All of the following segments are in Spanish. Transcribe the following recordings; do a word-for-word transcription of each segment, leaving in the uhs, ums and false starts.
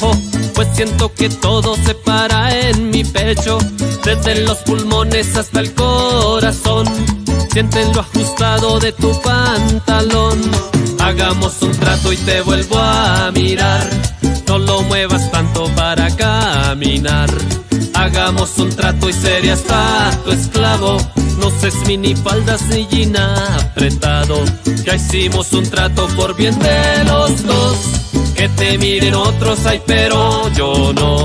bajo, pues siento que todo se para en mi pecho, desde los pulmones hasta el corazón. Siente lo ajustado de tu pantalón. Hagamos un trato y te vuelvo a mirar. No lo muevas tanto para caminar. Hagamos un trato y seré hasta tu esclavo. No uses minifaldas ni jean apretado. Ya hicimos un trato por bien de los dos. Que te miren otros, ay, pero yo no.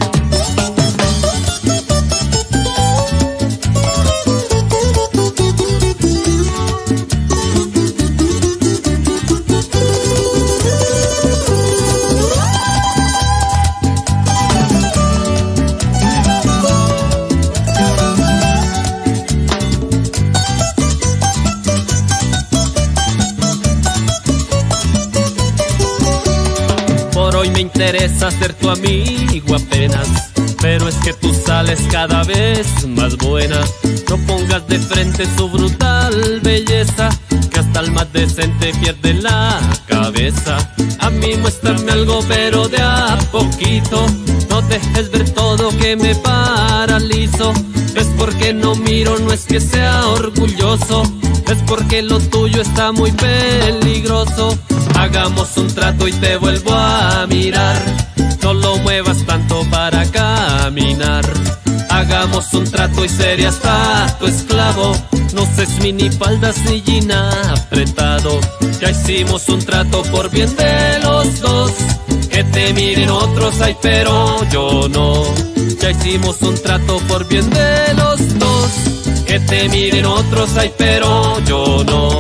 Me interesa ser tu amigo apenas, pero es que tú sales cada vez más buena. No pongas de frente su brutal belleza, que hasta el más decente pierde la cabeza. A mí muéstrame algo pero de a poquito, no dejes ver todo que me paralizo. Es porque no miro, no es que sea orgulloso, es porque lo tuyo está muy peligroso. Hagamos un trato y te vuelvo a mirar. No lo muevas tanto para caminar. Hagamos un trato y seré hasta tu esclavo. No uses minifaldas ni jean apretado. Ya hicimos un trato por bien de los dos. Que te miren otros, ay, pero yo no. Ya hicimos un trato por bien de los dos. Que te miren otros, ay, pero yo no.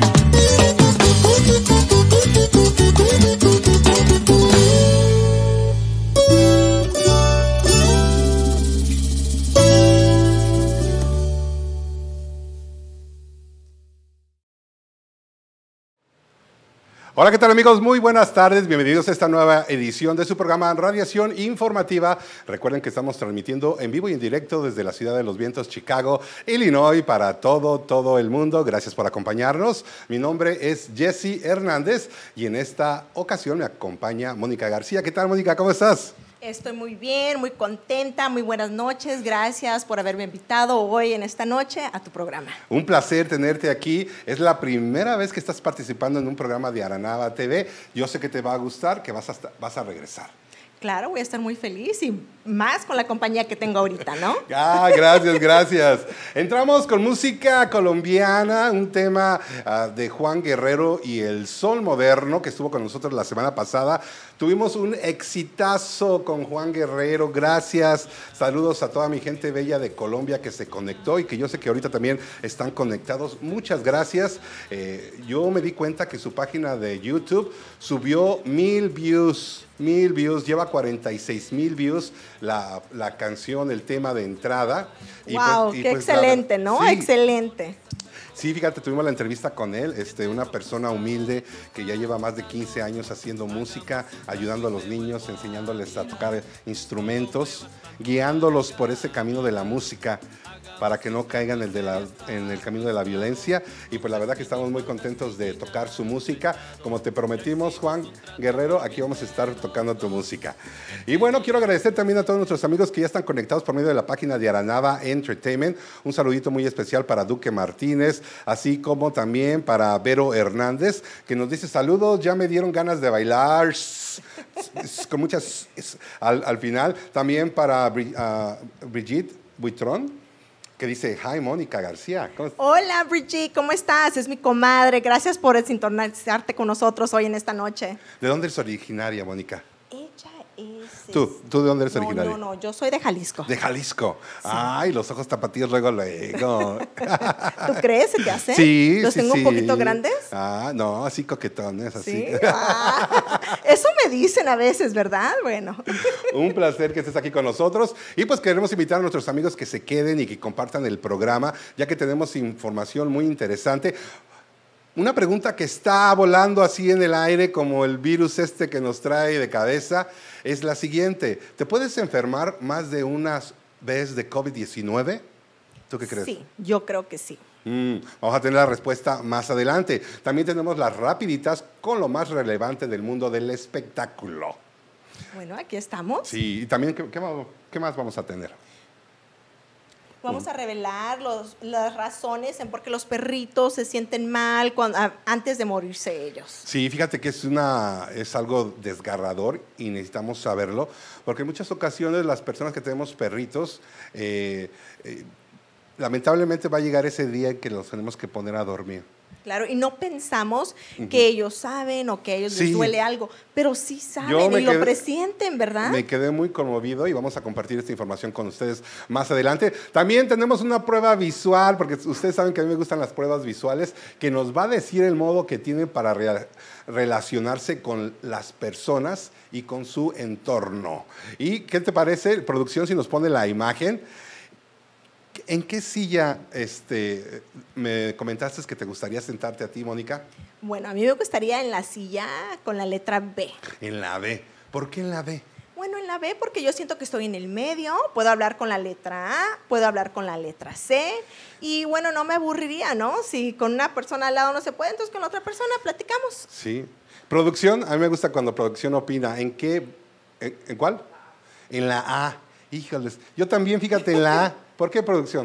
Hola, ¿qué tal, amigos? Muy buenas tardes, bienvenidos a esta nueva edición de su programa Radiación Informativa. Recuerden que estamos transmitiendo en vivo y en directo desde la ciudad de los vientos, Chicago, Illinois, para todo, todo el mundo. Gracias por acompañarnos. Mi nombre es Jesse Hernández y en esta ocasión me acompaña Mónica García. ¿Qué tal, Mónica? ¿Cómo estás? Estoy muy bien, muy contenta, muy buenas noches. Gracias por haberme invitado hoy en esta noche a tu programa. Un placer tenerte aquí. Es la primera vez que estás participando en un programa de Aranaba T V. Yo sé que te va a gustar, que vas a, vas a regresar. Claro, voy a estar muy feliz y más con la compañía que tengo ahorita, ¿no? Ah, gracias, gracias. Entramos con música colombiana, un tema uh, de Juan Guerrero y el Sol Moderno, que estuvo con nosotros la semana pasada. Tuvimos un exitazo con Juan Guerrero, gracias. Saludos a toda mi gente bella de Colombia que se conectó y que yo sé que ahorita también están conectados. Muchas gracias. Eh, yo me di cuenta que su página de YouTube subió mil views. Mil views, lleva cuarenta y seis mil views la, la canción, el tema de entrada. Y ¡wow! Pues, y qué pues excelente, la, ¿no? Sí, excelente. Sí, fíjate, tuvimos la entrevista con él, este, una persona humilde que ya lleva más de quince años haciendo música, ayudando a los niños, enseñándoles a tocar instrumentos, guiándolos por ese camino de la música, para que no caigan el de la, en el camino de la violencia. Y pues la verdad que estamos muy contentos de tocar su música. Como te prometimos, Juan Guerrero, aquí vamos a estar tocando tu música. Y bueno, quiero agradecer también a todos nuestros amigos que ya están conectados por medio de la página de Aranaba Entertainment. Un saludito muy especial para Duque Martínez, así como también para Vero Hernández, que nos dice saludos, ya me dieron ganas de bailar. Con muchas al, al final. También para uh, Brigitte Buitrón, que dice, hi, Mónica García. Hola, Brigitte, ¿cómo estás? Es mi comadre. Gracias por sintonizarte con nosotros hoy en esta noche. ¿De dónde eres originaria, Mónica? Ella es... ¿Tú? ¿Tú de dónde eres no, originaria? No, no, yo soy de Jalisco. ¿De Jalisco? Sí. Ay, los ojos tapatíos luego, luego. ¿Tú crees? ¿Se te hace? Sí, ¿Los sí, tengo sí. un poquito grandes? Ah, no, así coquetones, así. ¿Sí? Ah, eso me dicen a veces, ¿verdad? Bueno. Un placer que estés aquí con nosotros. Y pues queremos invitar a nuestros amigos que se queden y que compartan el programa, ya que tenemos información muy interesante. Una pregunta que está volando así en el aire como el virus este que nos trae de cabeza es la siguiente. ¿Te puedes enfermar más de una vez de COVID diecinueve? ¿Tú qué crees? Sí, yo creo que sí. Mm, vamos a tener la respuesta más adelante. También tenemos las rapiditas con lo más relevante del mundo del espectáculo. Bueno, aquí estamos. Sí, y también, ¿qué, qué, más, qué más vamos a tener? Vamos a revelar los, las razones en por qué los perritos se sienten mal cuando, a, antes de morirse ellos. Sí, fíjate que es, una, es algo desgarrador y necesitamos saberlo, porque en muchas ocasiones las personas que tenemos perritos, eh, eh, lamentablemente va a llegar ese día en que los tenemos que poner a dormir. Claro, y no pensamos Uh-huh. que ellos saben o que a ellos Sí. les duele algo, pero sí Yo saben me y lo quedé- presienten, ¿verdad? Me quedé muy conmovido y vamos a compartir esta información con ustedes más adelante. También tenemos una prueba visual, porque ustedes saben que a mí me gustan las pruebas visuales, que nos va a decir el modo que tienen para re- relacionarse con las personas y con su entorno. ¿Y qué te parece, producción, si nos pone la imagen? ¿En qué silla este, me comentaste que te gustaría sentarte a ti, Mónica? Bueno, a mí me gustaría en la silla con la letra B. En la B. ¿Por qué en la B? Bueno, en la B porque yo siento que estoy en el medio, puedo hablar con la letra A, puedo hablar con la letra C y bueno, no me aburriría, ¿no? Si con una persona al lado no se puede, entonces con la otra persona platicamos. Sí. Producción, a mí me gusta cuando producción opina. ¿En qué? ¿En, en cuál? En la A. Híjoles. Yo también, fíjate, en la A. ¿Por qué, producción?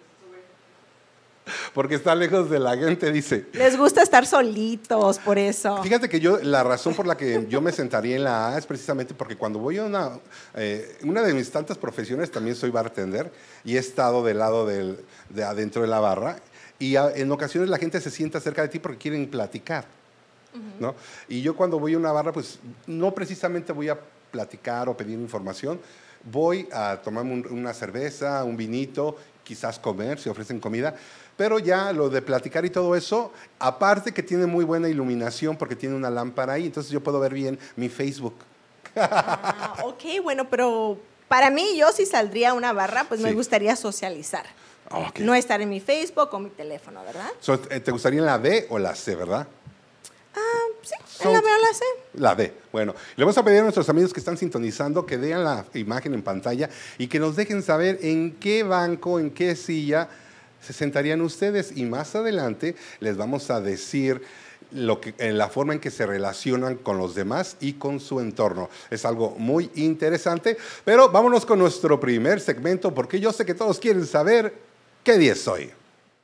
Porque está lejos de la gente, dice. Les gusta estar solitos, por eso. Fíjate que yo, la razón por la que yo me sentaría en la A es precisamente porque cuando voy a una, eh, una de mis tantas profesiones, también soy bartender y he estado del lado del, de adentro de la barra y a, en ocasiones la gente se sienta cerca de ti porque quieren platicar, uh-huh. ¿no? Y yo cuando voy a una barra, pues no precisamente voy a platicar o pedir información, voy a tomarme un, una cerveza, un vinito, quizás comer, si ofrecen comida, pero ya lo de platicar y todo eso, aparte que tiene muy buena iluminación porque tiene una lámpara ahí, entonces yo puedo ver bien mi Facebook. Ah, ok, bueno, pero para mí yo si saldría a una barra, pues Sí. me gustaría socializar. Okay. No estar en mi Facebook o mi teléfono, ¿verdad? So, ¿te gustaría en la B o la C, verdad? Ah, sí, So- en la B o la C. La D. Bueno, le vamos a pedir a nuestros amigos que están sintonizando que vean la imagen en pantalla y que nos dejen saber en qué banco, en qué silla se sentarían ustedes. Y más adelante les vamos a decir lo que, en la forma en que se relacionan con los demás y con su entorno. Es algo muy interesante. Pero vámonos con nuestro primer segmento porque yo sé que todos quieren saber qué día es hoy.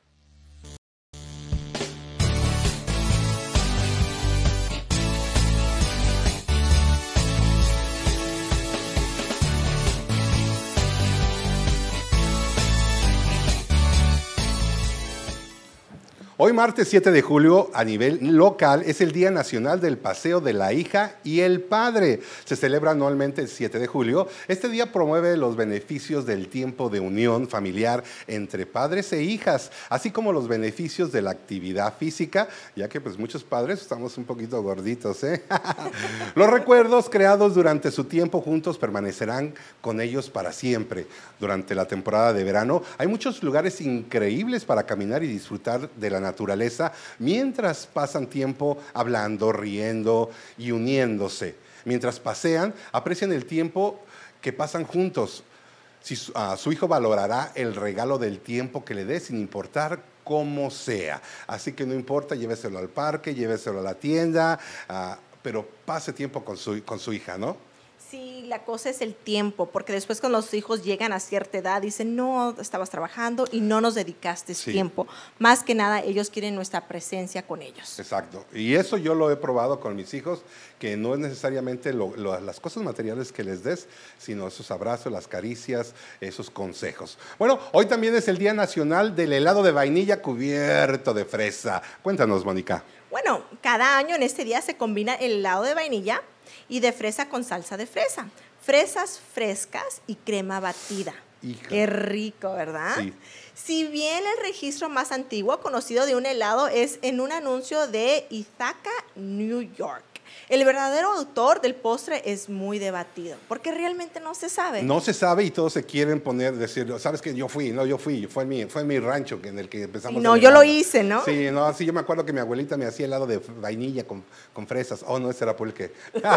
Hoy martes siete de julio a nivel local es el Día Nacional del Paseo de la Hija y el Padre. Se celebra anualmente el siete de julio. Este día promueve los beneficios del tiempo de unión familiar entre padres e hijas, así como los beneficios de la actividad física, ya que pues muchos padres estamos un poquito gorditos, ¿eh? Los recuerdos creados durante su tiempo juntos permanecerán con ellos para siempre. Durante la temporada de verano hay muchos lugares increíbles para caminar y disfrutar de la naturaleza mientras pasan tiempo hablando, riendo y uniéndose. Mientras pasean, aprecian el tiempo que pasan juntos. Si su, uh, su hijo valorará el regalo del tiempo que le dé sin importar cómo sea. Así que no importa, lléveselo al parque, lléveselo a la tienda, uh, pero pase tiempo con su, con su hija, ¿no? Sí, la cosa es el tiempo, porque después cuando los hijos llegan a cierta edad dicen, no, estabas trabajando y no nos dedicaste Sí. tiempo. Más que nada, ellos quieren nuestra presencia con ellos. Exacto. Y eso yo lo he probado con mis hijos, que no es necesariamente lo, lo, las cosas materiales que les des, sino esos abrazos, las caricias, esos consejos. Bueno, hoy también es el Día Nacional del Helado de Vainilla cubierto de fresa. Cuéntanos, Mónica. Bueno, cada año en este día se combina el helado de vainilla y de fresa con salsa de fresa. Fresas frescas y crema batida. Hija. Qué rico, ¿verdad? Sí. Si bien el registro más antiguo conocido de un helado es en un anuncio de Ithaca, New York. El verdadero autor del postre es muy debatido, porque realmente no se sabe. No se sabe y todos se quieren poner, decir, ¿sabes qué? Yo fui, no, yo fui, fue en mi, fue en mi rancho en el que empezamos. Sí, no, el yo lo helado. hice, ¿no? Sí, no, sí, yo me acuerdo que mi abuelita me hacía helado de vainilla con, con fresas. Oh, no, ese era pulque.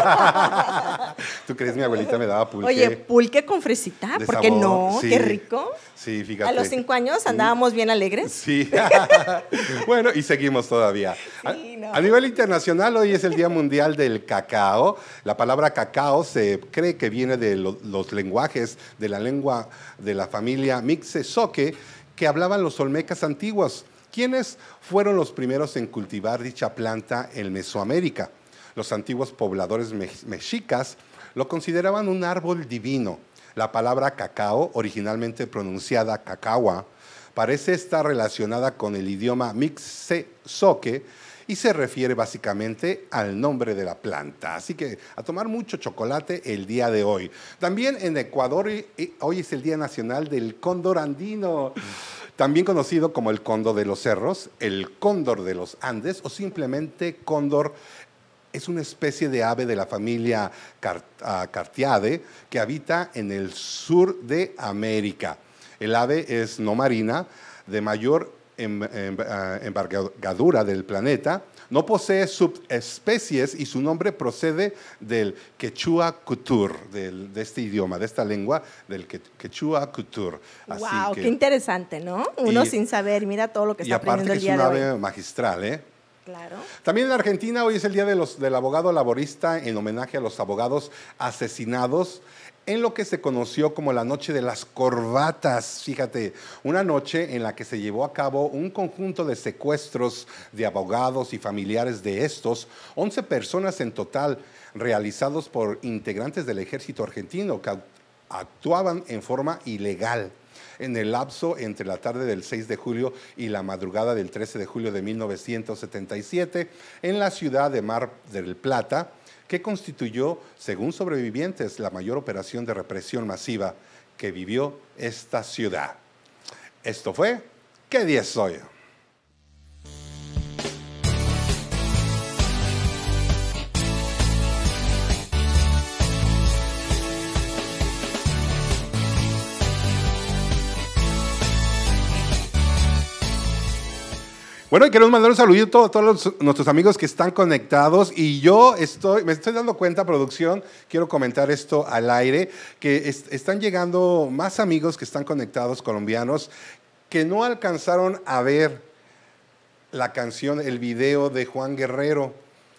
¿Tú crees mi abuelita me daba pulque? Oye, pulque con fresita, de ¿por qué sabor? no? Sí. Qué rico. Sí, fíjate. A los cinco años andábamos bien alegres. Sí. Bueno, y seguimos todavía. Sí, no. bueno. A nivel internacional, hoy es el Día Mundial del Cacao. La palabra cacao se cree que viene de lo, los lenguajes de la lengua de la familia Mixtezoque, que hablaban los olmecas antiguos, quienes fueron los primeros en cultivar dicha planta en Mesoamérica. Los antiguos pobladores mexicas lo consideraban un árbol divino. La palabra cacao, originalmente pronunciada cacahua, parece estar relacionada con el idioma Mixtezoque y se refiere básicamente al nombre de la planta. Así que a tomar mucho chocolate el día de hoy. También en Ecuador, hoy es el Día Nacional del Cóndor Andino, también conocido como el cóndor de los cerros, el cóndor de los Andes o simplemente cóndor. Es una especie de ave de la familia Cartiae que habita en el sur de América. El ave es no marina, de mayor envergadura del planeta, no posee subespecies y su nombre procede del quechua couture, del, de este idioma, de esta lengua, del quechua couture. Así wow, que, qué interesante, ¿no? Uno y, sin saber, mira todo lo que está aprendiendo el día de hoy. Y aparte que es una ave magistral, ¿eh? Claro. También en Argentina hoy es el Día de los, del Abogado Laborista en homenaje a los abogados asesinados en lo que se conoció como la Noche de las Corbatas. Fíjate, una noche en la que se llevó a cabo un conjunto de secuestros de abogados y familiares de estos, once personas en total, realizados por integrantes del ejército argentino que actuaban en forma ilegal. En el lapso entre la tarde del seis de julio y la madrugada del trece de julio de mil novecientos setenta y siete, en la ciudad de Mar del Plata, que constituyó, según sobrevivientes, la mayor operación de represión masiva que vivió esta ciudad. Esto fue ¿Qué día es hoy? Bueno, y queremos mandar un saludito a todos los, nuestros amigos que están conectados y yo estoy, me estoy dando cuenta, producción, quiero comentar esto al aire, que est están llegando más amigos que están conectados, colombianos, que no alcanzaron a ver la canción, el video de Juan Guerrero.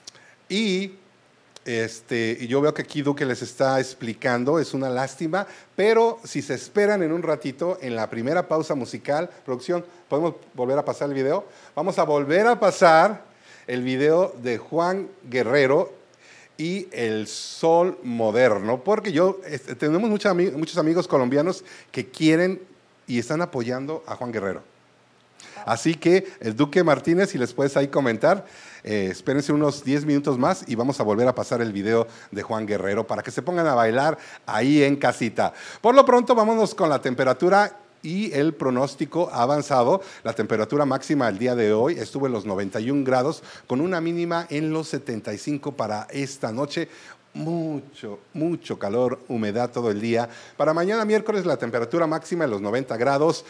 Y este, yo veo que aquí Duque les está explicando, es una lástima, pero si se esperan en un ratito, en la primera pausa musical, producción, ¿podemos volver a pasar el video? Vamos a volver a pasar el video de Juan Guerrero y el sol moderno, porque yo, este, tenemos mucha, muchos amigos colombianos que quieren y están apoyando a Juan Guerrero. Así que, el Duque Martínez, si les puedes ahí comentar, eh, espérense unos diez minutos más y vamos a volver a pasar el video de Juan Guerrero para que se pongan a bailar ahí en casita. Por lo pronto, vámonos con la temperatura y el pronóstico avanzado. La temperatura máxima el día de hoy estuvo en los noventa y un grados, con una mínima en los setenta y cinco para esta noche. Mucho, mucho calor, humedad todo el día. Para mañana miércoles la temperatura máxima en los noventa grados.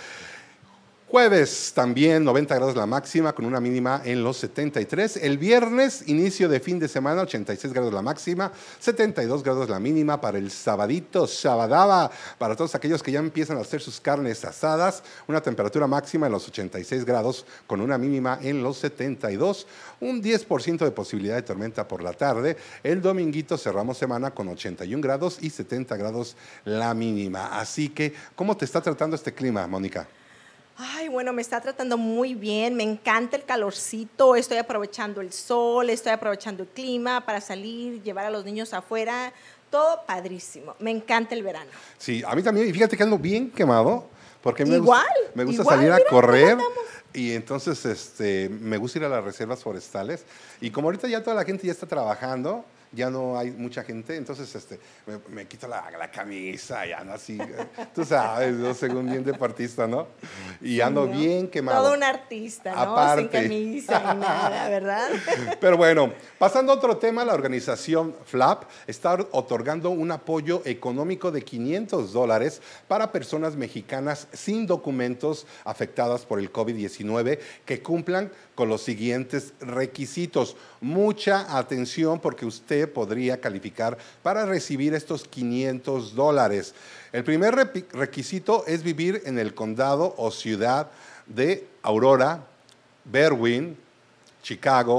Jueves también noventa grados la máxima con una mínima en los setenta y tres. El viernes, inicio de fin de semana, ochenta y seis grados la máxima, setenta y dos grados la mínima para el sabadito, sabadaba, para todos aquellos que ya empiezan a hacer sus carnes asadas, una temperatura máxima en los ochenta y seis grados con una mínima en los setenta y dos, un diez por ciento de posibilidad de tormenta por la tarde. El dominguito cerramos semana con ochenta y un grados y setenta grados la mínima. Así que, ¿cómo te está tratando este clima, Mónica? Ay, bueno, me está tratando muy bien, me encanta el calorcito, estoy aprovechando el sol, estoy aprovechando el clima para salir, llevar a los niños afuera, todo padrísimo, me encanta el verano. Sí, a mí también, y fíjate que ando bien quemado, porque me igual, gusta, me gusta igual, salir a mira, correr y entonces este, me gusta ir a las reservas forestales y como ahorita ya toda la gente ya está trabajando, ya no hay mucha gente, entonces este, me, me quito la, la camisa y ando así, tú sabes, yo según bien deportista, ¿no? Y sí, ando ¿no? bien quemado. Todo un artista, ¿no? Aparte. Sin camisa ni nada, ¿verdad? Pero bueno, pasando a otro tema, la organización FLAP está otorgando un apoyo económico de quinientos dólares para personas mexicanas sin documentos afectadas por el COVID diecinueve que cumplan con los siguientes requisitos. Mucha atención porque usted podría calificar para recibir estos quinientos dólares. El primer requisito es vivir en el condado o ciudad de Aurora, Berwyn, Chicago,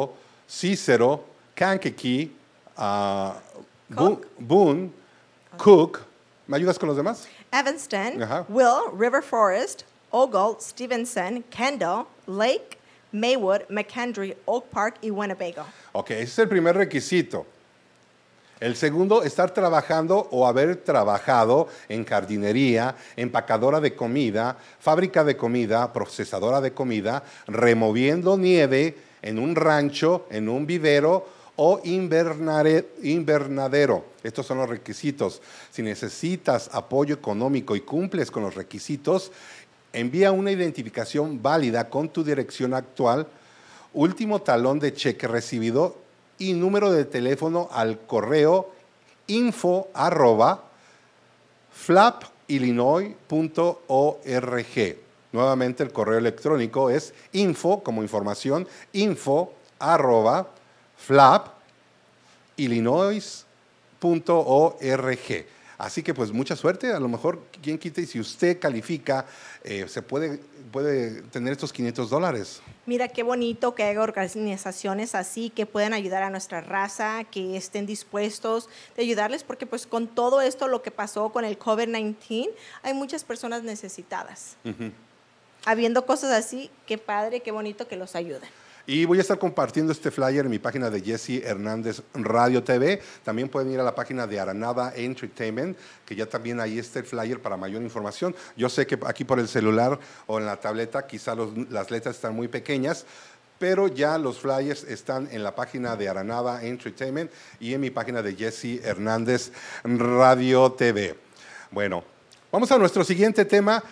Cicero, Kankakee, uh, Bo Cook. Boone, Cook. ¿Me ayudas con los demás? Evanston, Ajá. Will, River Forest, Ogle, Stevenson, Kendall, Lake, Maywood, McKendree, Oak Park y Winnebago. Ok, ese es el primer requisito. El segundo, estar trabajando o haber trabajado en jardinería, empacadora de comida, fábrica de comida, procesadora de comida, removiendo nieve en un rancho, en un vivero o invernadero. Estos son los requisitos. Si necesitas apoyo económico y cumples con los requisitos, envía una identificación válida con tu dirección actual, último talón de cheque recibido y número de teléfono al correo info arroba flap illinois punto org. Nuevamente el correo electrónico es info, como información, info arroba flap illinois punto org. Así que pues mucha suerte, a lo mejor quien quite y si usted califica, eh, se puede, puede tener estos quinientos dólares. Mira qué bonito que haya organizaciones así que puedan ayudar a nuestra raza, que estén dispuestos de ayudarles, porque pues con todo esto, lo que pasó con el COVID diecinueve, hay muchas personas necesitadas. Uh-huh. Habiendo cosas así, qué padre, qué bonito que los ayuden. Y voy a estar compartiendo este flyer en mi página de Jesse Hernández Radio T V. También pueden ir a la página de Aranada Entertainment, que ya también ahí está el flyer para mayor información. Yo sé que aquí por el celular o en la tableta quizá los, las letras están muy pequeñas, pero ya los flyers están en la página de Aranada Entertainment y en mi página de Jesse Hernández Radio T V. Bueno, vamos a nuestro siguiente tema.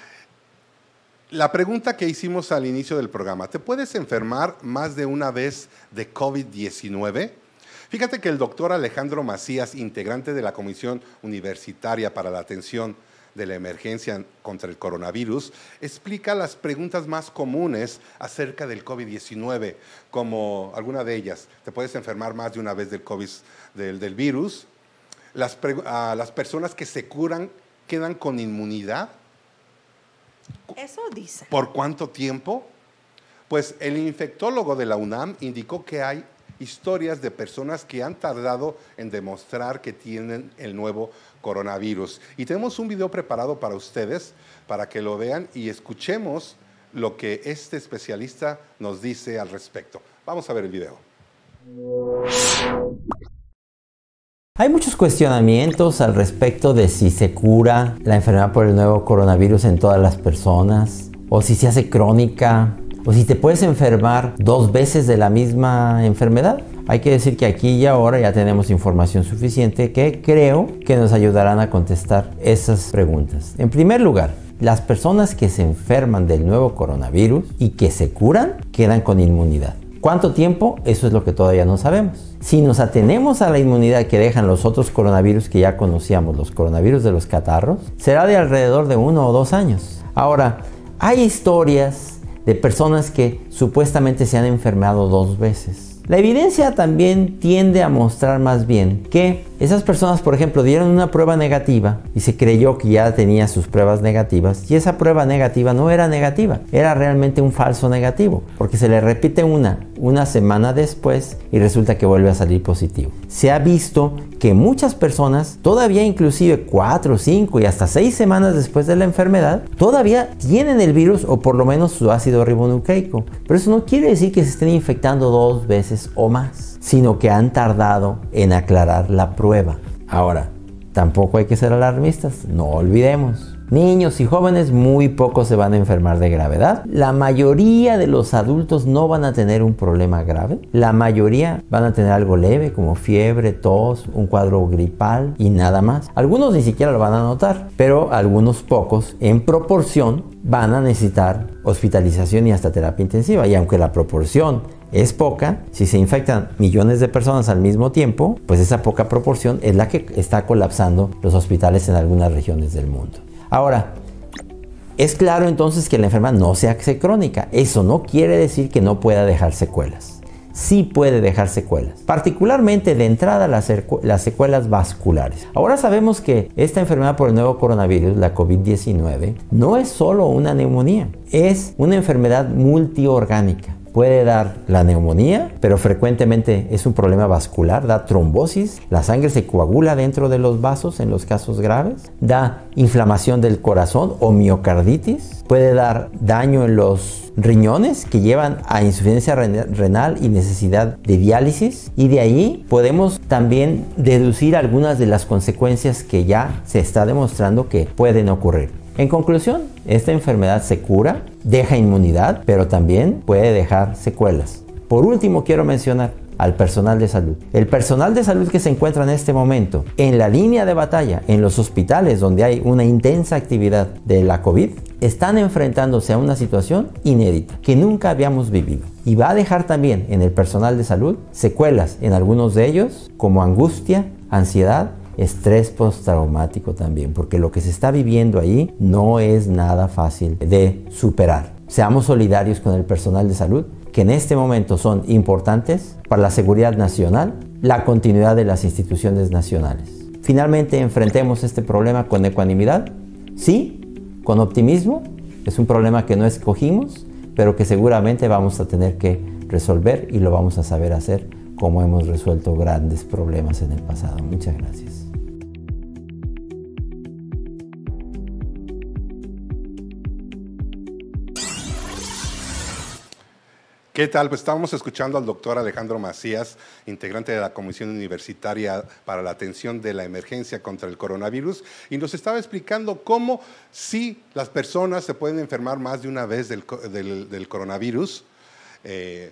La pregunta que hicimos al inicio del programa, ¿te puedes enfermar más de una vez de COVID diecinueve? Fíjate que el doctor Alejandro Macías, integrante de la Comisión Universitaria para la Atención de la Emergencia contra el Coronavirus, explica las preguntas más comunes acerca del COVID diecinueve, como alguna de ellas, ¿te puedes enfermar más de una vez del COVID, del, del virus? Las, uh, las personas que se curan quedan con inmunidad. Eso dice. ¿Por cuánto tiempo? Pues el infectólogo de la UNAM indicó que hay historias de personas que han tardado en demostrar que tienen el nuevo coronavirus. Y tenemos un video preparado para ustedes, para que lo vean y escuchemos lo que este especialista nos dice al respecto. Vamos a ver el video. Hay muchos cuestionamientos al respecto de si se cura la enfermedad por el nuevo coronavirus en todas las personas, o si se hace crónica, o si te puedes enfermar dos veces de la misma enfermedad. Hay que decir que aquí y ahora ya tenemos información suficiente que creo que nos ayudarán a contestar esas preguntas. En primer lugar, las personas que se enferman del nuevo coronavirus y que se curan quedan con inmunidad. ¿Cuánto tiempo? Eso es lo que todavía no sabemos. Si nos atenemos a la inmunidad que dejan los otros coronavirus que ya conocíamos, los coronavirus de los catarros, será de alrededor de uno o dos años. Ahora, hay historias de personas que supuestamente se han enfermado dos veces. La evidencia también tiende a mostrar más bien que esas personas, por ejemplo, dieron una prueba negativa y se creyó que ya tenía sus pruebas negativas y esa prueba negativa no era negativa, era realmente un falso negativo, porque se le repite una, una semana después y resulta que vuelve a salir positivo. Se ha visto que muchas personas, todavía inclusive cuatro, cinco y hasta seis semanas después de la enfermedad, todavía tienen el virus o por lo menos su ácido ribonucleico. Pero eso no quiere decir que se estén infectando dos veces o más, sino que han tardado en aclarar la prueba. Ahora, tampoco hay que ser alarmistas, no olvidemos. Niños y jóvenes muy pocos se van a enfermar de gravedad. La mayoría de los adultos no van a tener un problema grave. La mayoría van a tener algo leve como fiebre, tos, un cuadro gripal y nada más. Algunos ni siquiera lo van a notar, pero algunos pocos en proporción van a necesitar hospitalización y hasta terapia intensiva. Y aunque la proporción es poca, si se infectan millones de personas al mismo tiempo, pues esa poca proporción es la que está colapsando los hospitales en algunas regiones del mundo. Ahora, es claro entonces que la enfermedad no se hace crónica. Eso no quiere decir que no pueda dejar secuelas. Sí puede dejar secuelas, particularmente de entrada las, las secuelas vasculares. Ahora sabemos que esta enfermedad por el nuevo coronavirus, la COVID diecinueve, no es solo una neumonía, es una enfermedad multiorgánica. puede dar la neumonía, pero frecuentemente es un problema vascular, da trombosis, la sangre se coagula dentro de los vasos en los casos graves, da inflamación del corazón o miocarditis, puede dar daño en los riñones que llevan a insuficiencia renal y necesidad de diálisis, y de ahí podemos también deducir algunas de las consecuencias que ya se está demostrando que pueden ocurrir. En conclusión, esta enfermedad se cura, deja inmunidad, pero también puede dejar secuelas. Por último, quiero mencionar al personal de salud. El personal de salud que se encuentra en este momento en la línea de batalla, en los hospitales donde hay una intensa actividad de la COVID, están enfrentándose a una situación inédita que nunca habíamos vivido. Y va a dejar también en el personal de salud secuelas en algunos de ellos, como angustia, ansiedad, estrés postraumático también, porque lo que se está viviendo ahí no es nada fácil de superar. Seamos solidarios con el personal de salud, que en este momento son importantes para la seguridad nacional, la continuidad de las instituciones nacionales. Finalmente, enfrentemos este problema con ecuanimidad, sí, con optimismo. Es un problema que no escogimos, pero que seguramente vamos a tener que resolver, y lo vamos a saber hacer como hemos resuelto grandes problemas en el pasado. Muchas gracias. ¿Qué tal? Pues estábamos escuchando al doctor Alejandro Macías, integrante de la Comisión Universitaria para la Atención de la Emergencia contra el Coronavirus, y nos estaba explicando cómo si las personas se pueden enfermar más de una vez del, del, del coronavirus, eh,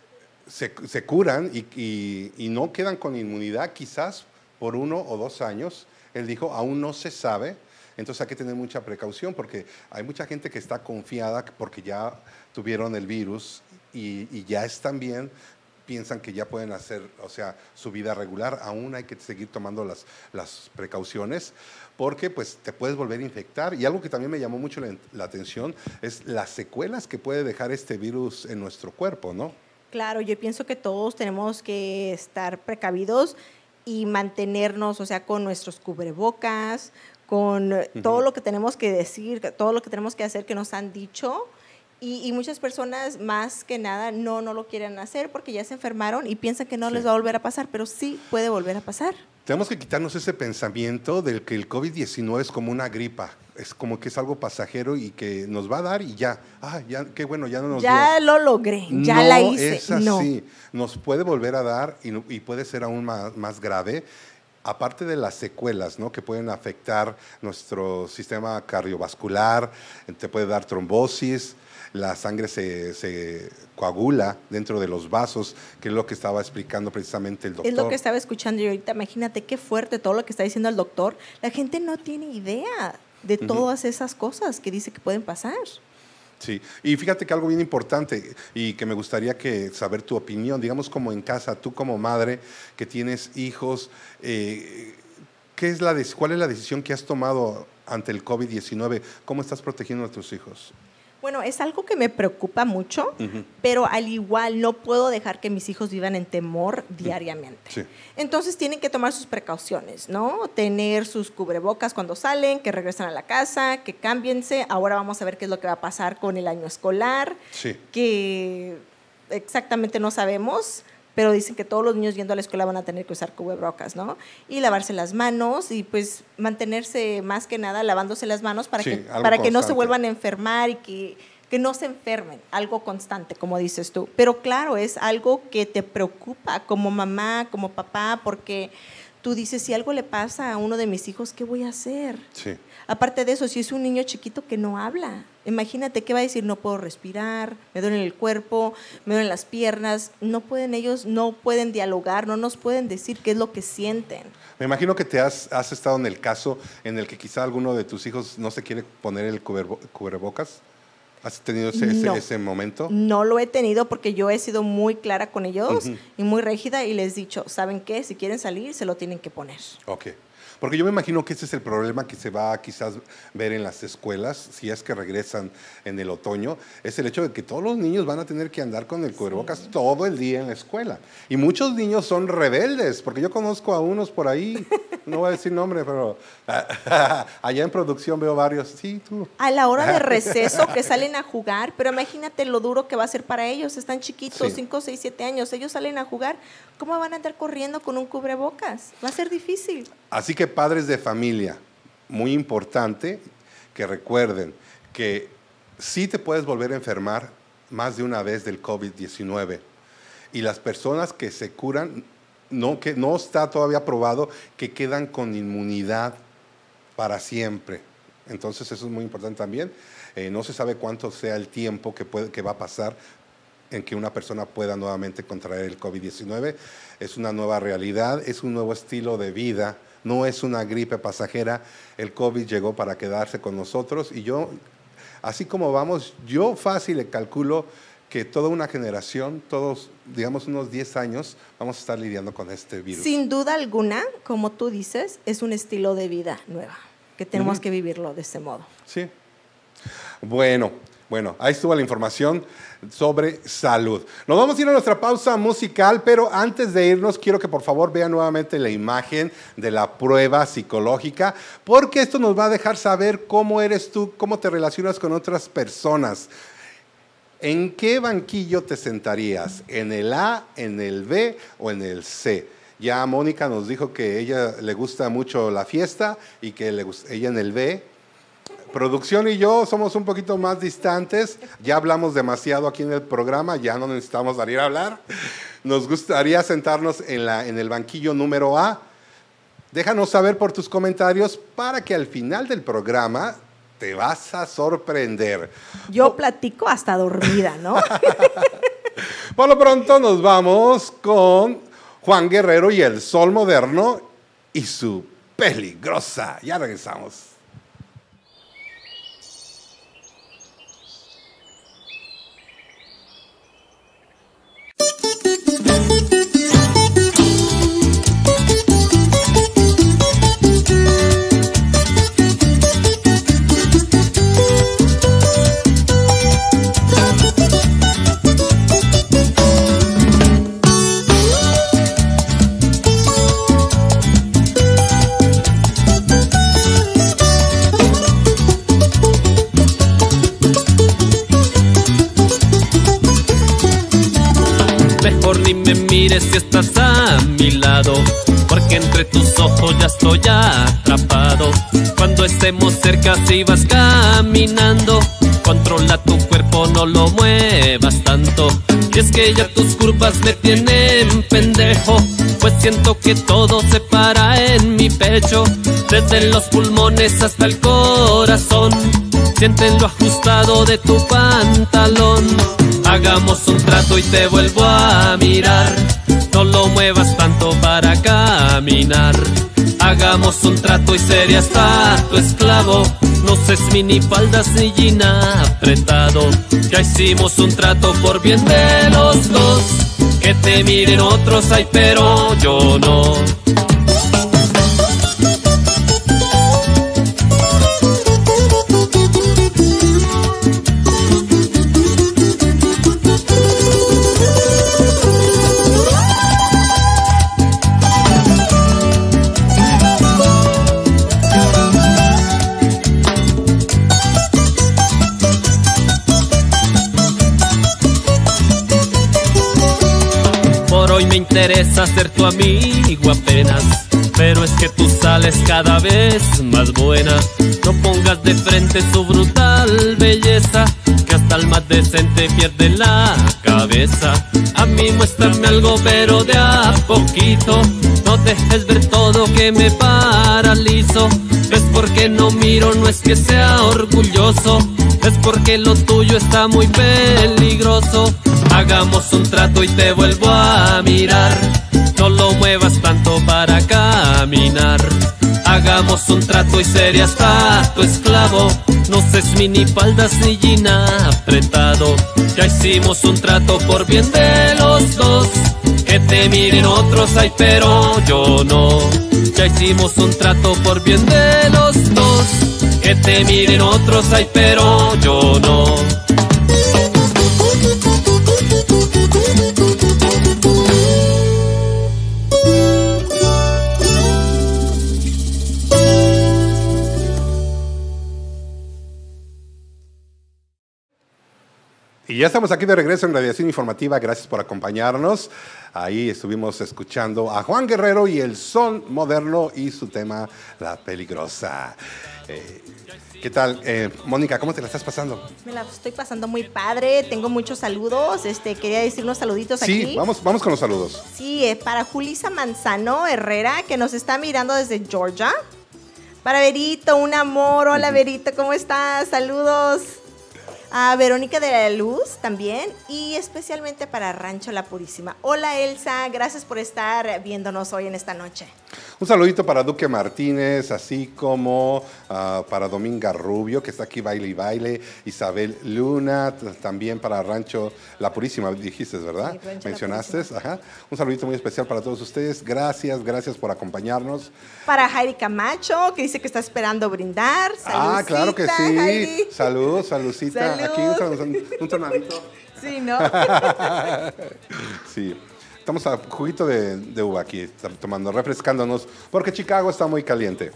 se, se curan y, y, y no quedan con inmunidad quizás por uno o dos años. Él dijo, aún no se sabe, entonces hay que tener mucha precaución porque hay mucha gente que está confiada porque ya tuvieron el virus y, y ya están bien, piensan que ya pueden hacer, o sea, su vida regular. Aún hay que seguir tomando las, las precauciones porque pues te puedes volver a infectar. Y algo que también me llamó mucho la, la atención es las secuelas que puede dejar este virus en nuestro cuerpo, ¿no? Claro, yo pienso que todos tenemos que estar precavidos y mantenernos, o sea, con nuestros cubrebocas, con uh-huh. todo lo que tenemos que decir, todo lo que tenemos que hacer que nos han dicho. Y, y muchas personas, más que nada, no, no lo quieren hacer porque ya se enfermaron y piensan que no sí. les va a volver a pasar, pero sí puede volver a pasar. Tenemos que quitarnos ese pensamiento del que el COVID diecinueve es como una gripa, es como que es algo pasajero y que nos va a dar y ya, ah, ya, qué bueno, ya no nos Ya dio. lo logré, ya no la hice. Es así. No, nos puede volver a dar y, y puede ser aún más, más grave. Aparte de las secuelas, ¿no?, que pueden afectar nuestro sistema cardiovascular, te puede dar trombosis, la sangre se, se coagula dentro de los vasos, que es lo que estaba explicando precisamente el doctor. Es lo que estaba escuchando yo ahorita. Imagínate qué fuerte todo lo que está diciendo el doctor. La gente no tiene idea de todas uh-huh. esas cosas que dice que pueden pasar. Sí, y fíjate que algo bien importante y que me gustaría que saber tu opinión, digamos como en casa, tú como madre que tienes hijos, eh, ¿qué es la de, ¿cuál es la decisión que has tomado ante el COVID diecinueve? ¿Cómo estás protegiendo a tus hijos? Bueno, es algo que me preocupa mucho, uh-huh. pero al igual no puedo dejar que mis hijos vivan en temor diariamente. Sí. Entonces tienen que tomar sus precauciones, ¿no? Tener sus cubrebocas cuando salen, que regresen a la casa, que cámbiense. Ahora vamos a ver qué es lo que va a pasar con el año escolar, sí. que exactamente no sabemos, pero dicen que todos los niños yendo a la escuela van a tener que usar cubrebocas, ¿no? Y lavarse las manos y pues mantenerse más que nada lavándose las manos para, sí, que, para que no se vuelvan a enfermar y que, que no se enfermen, algo constante, como dices tú. Pero claro, es algo que te preocupa como mamá, como papá, porque tú dices, si algo le pasa a uno de mis hijos, ¿qué voy a hacer? Sí. Aparte de eso, si es un niño chiquito que no habla, imagínate qué va a decir, no puedo respirar, me duele el cuerpo, me duelen las piernas, no pueden ellos, no pueden dialogar, no nos pueden decir qué es lo que sienten. Me imagino que te has, has estado en el caso en el que quizá alguno de tus hijos no se quiere poner el cubrebo- cubrebocas. ¿Has tenido ese, no, ese, ese momento? No lo he tenido porque yo he sido muy clara con ellos uh-huh. y muy rígida y les he dicho, ¿saben qué? Si quieren salir, se lo tienen que poner. Ok. Porque yo me imagino que ese es el problema que se va a quizás ver en las escuelas, si es que regresan en el otoño, es el hecho de que todos los niños van a tener que andar con el cubrebocas sí. todo el día en la escuela. Y muchos niños son rebeldes, porque yo conozco a unos por ahí, no voy a decir nombre, pero allá en producción veo varios. Sí, tú. A la hora de receso que salen a jugar, pero imagínate lo duro que va a ser para ellos, están chiquitos, cinco, seis, siete años, ellos salen a jugar, ¿cómo van a andar corriendo con un cubrebocas? Va a ser difícil. Así que padres de familia, muy importante que recuerden que sí te puedes volver a enfermar más de una vez del COVID diecinueve y las personas que se curan, no, que no está todavía probado que quedan con inmunidad para siempre. Entonces eso es muy importante también. Eh, no se sabe cuánto sea el tiempo que, puede, que va a pasar en que una persona pueda nuevamente contraer el COVID diecinueve. Es una nueva realidad, es un nuevo estilo de vida, no es una gripe pasajera. El COVID llegó para quedarse con nosotros y yo, así como vamos, yo fácil le calculo que toda una generación, todos, digamos unos diez años, vamos a estar lidiando con este virus. Sin duda alguna, como tú dices, es un estilo de vida nueva, que tenemos uh-huh. que vivirlo de ese modo. Sí. Bueno, bueno, ahí estuvo la información sobre salud. Nos vamos a ir a nuestra pausa musical, pero antes de irnos quiero que por favor vean nuevamente la imagen de la prueba psicológica, porque esto nos va a dejar saber cómo eres tú, cómo te relacionas con otras personas. ¿En qué banquillo te sentarías? ¿En el A, en el B o en el C? Ya Mónica nos dijo que a ella le gusta mucho la fiesta y que le gusta, ella en el B. Producción y yo somos un poquito más distantes, ya hablamos demasiado aquí en el programa, ya no necesitamos salir a hablar. Nos gustaría sentarnos en, la, en el banquillo número A. Déjanos saber por tus comentarios para que al final del programa te vas a sorprender. Yo oh. platico hasta dormida, ¿no? Por lo pronto nos vamos con Juan Guerrero y el Sol Moderno y su Peligrosa. Ya regresamos. Si estás a mi lado, porque entre tus ojos ya estoy atrapado. Cuando estemos cerca si vas caminando, controla tu cuerpo, no lo muevas tanto. Y es que ya tus curvas me tienen pendejo, pues siento que todo se para en mi pecho, desde los pulmones hasta el corazón. Siente lo ajustado de tu pantalón. Hagamos un trato y te vuelvo a mirar, no lo muevas tanto para caminar. Hagamos un trato y seré hasta tu esclavo, no uses minifaldas ni jean apretado. Ya hicimos un trato por bien de los dos, que te miren otros, ay, pero yo no. Me interesa ser tu amigo apenas, pero es que tú sales cada vez más buena. No pongas de frente su brutal belleza, que hasta el más decente pierde la cabeza. A mí muéstrame algo pero de a poquito, no dejes ver todo que me paralizo. Es porque no miro, no es que sea orgulloso, es porque lo tuyo está muy peligroso. Hagamos un trato y te vuelvo a mirar, no lo muevas tanto para caminar. Hagamos un trato y seré hasta tu esclavo, no uses minifaldas ni jean apretado. Ya hicimos un trato por bien de los dos, Que te miren otros, ay, pero yo no. Ya hicimos un trato por bien de los dos. Que te miren otros, ay, pero yo no. Y ya estamos aquí de regreso en Radiación Informativa, gracias por acompañarnos. Ahí estuvimos escuchando a Juan Guerrero y el son moderno y su tema La Peligrosa. Eh, ¿Qué tal? Eh, Mónica, ¿cómo te la estás pasando? Me la estoy pasando muy padre, tengo muchos saludos, este, quería decir unos saluditos sí, aquí. Sí, vamos, vamos con los saludos. Sí, eh, para Julisa Manzano Herrera, que nos está mirando desde Georgia. Para Verito, un amor, hola Verito, ¿cómo estás? Saludos. A Verónica de la Luz también y especialmente para Rancho La Purísima. Hola Elsa, gracias por estar viéndonos hoy en esta noche. Un saludito para Duque Martínez, así como uh, para Dominga Rubio, que está aquí baile y baile, Isabel Luna, también para Rancho La Purísima, dijiste, ¿verdad? Sí, mencionaste. Ajá. Un saludito muy especial para todos ustedes. Gracias, gracias por acompañarnos. Para Jairi Camacho, que dice que está esperando brindar. Saludcita, ah, claro que sí. Jairi. Salud, saludcita. Salud. Aquí un, un tornadito. Sí, ¿no? Sí. Estamos a juguito de, de uva aquí, tomando, refrescándonos, porque Chicago está muy caliente.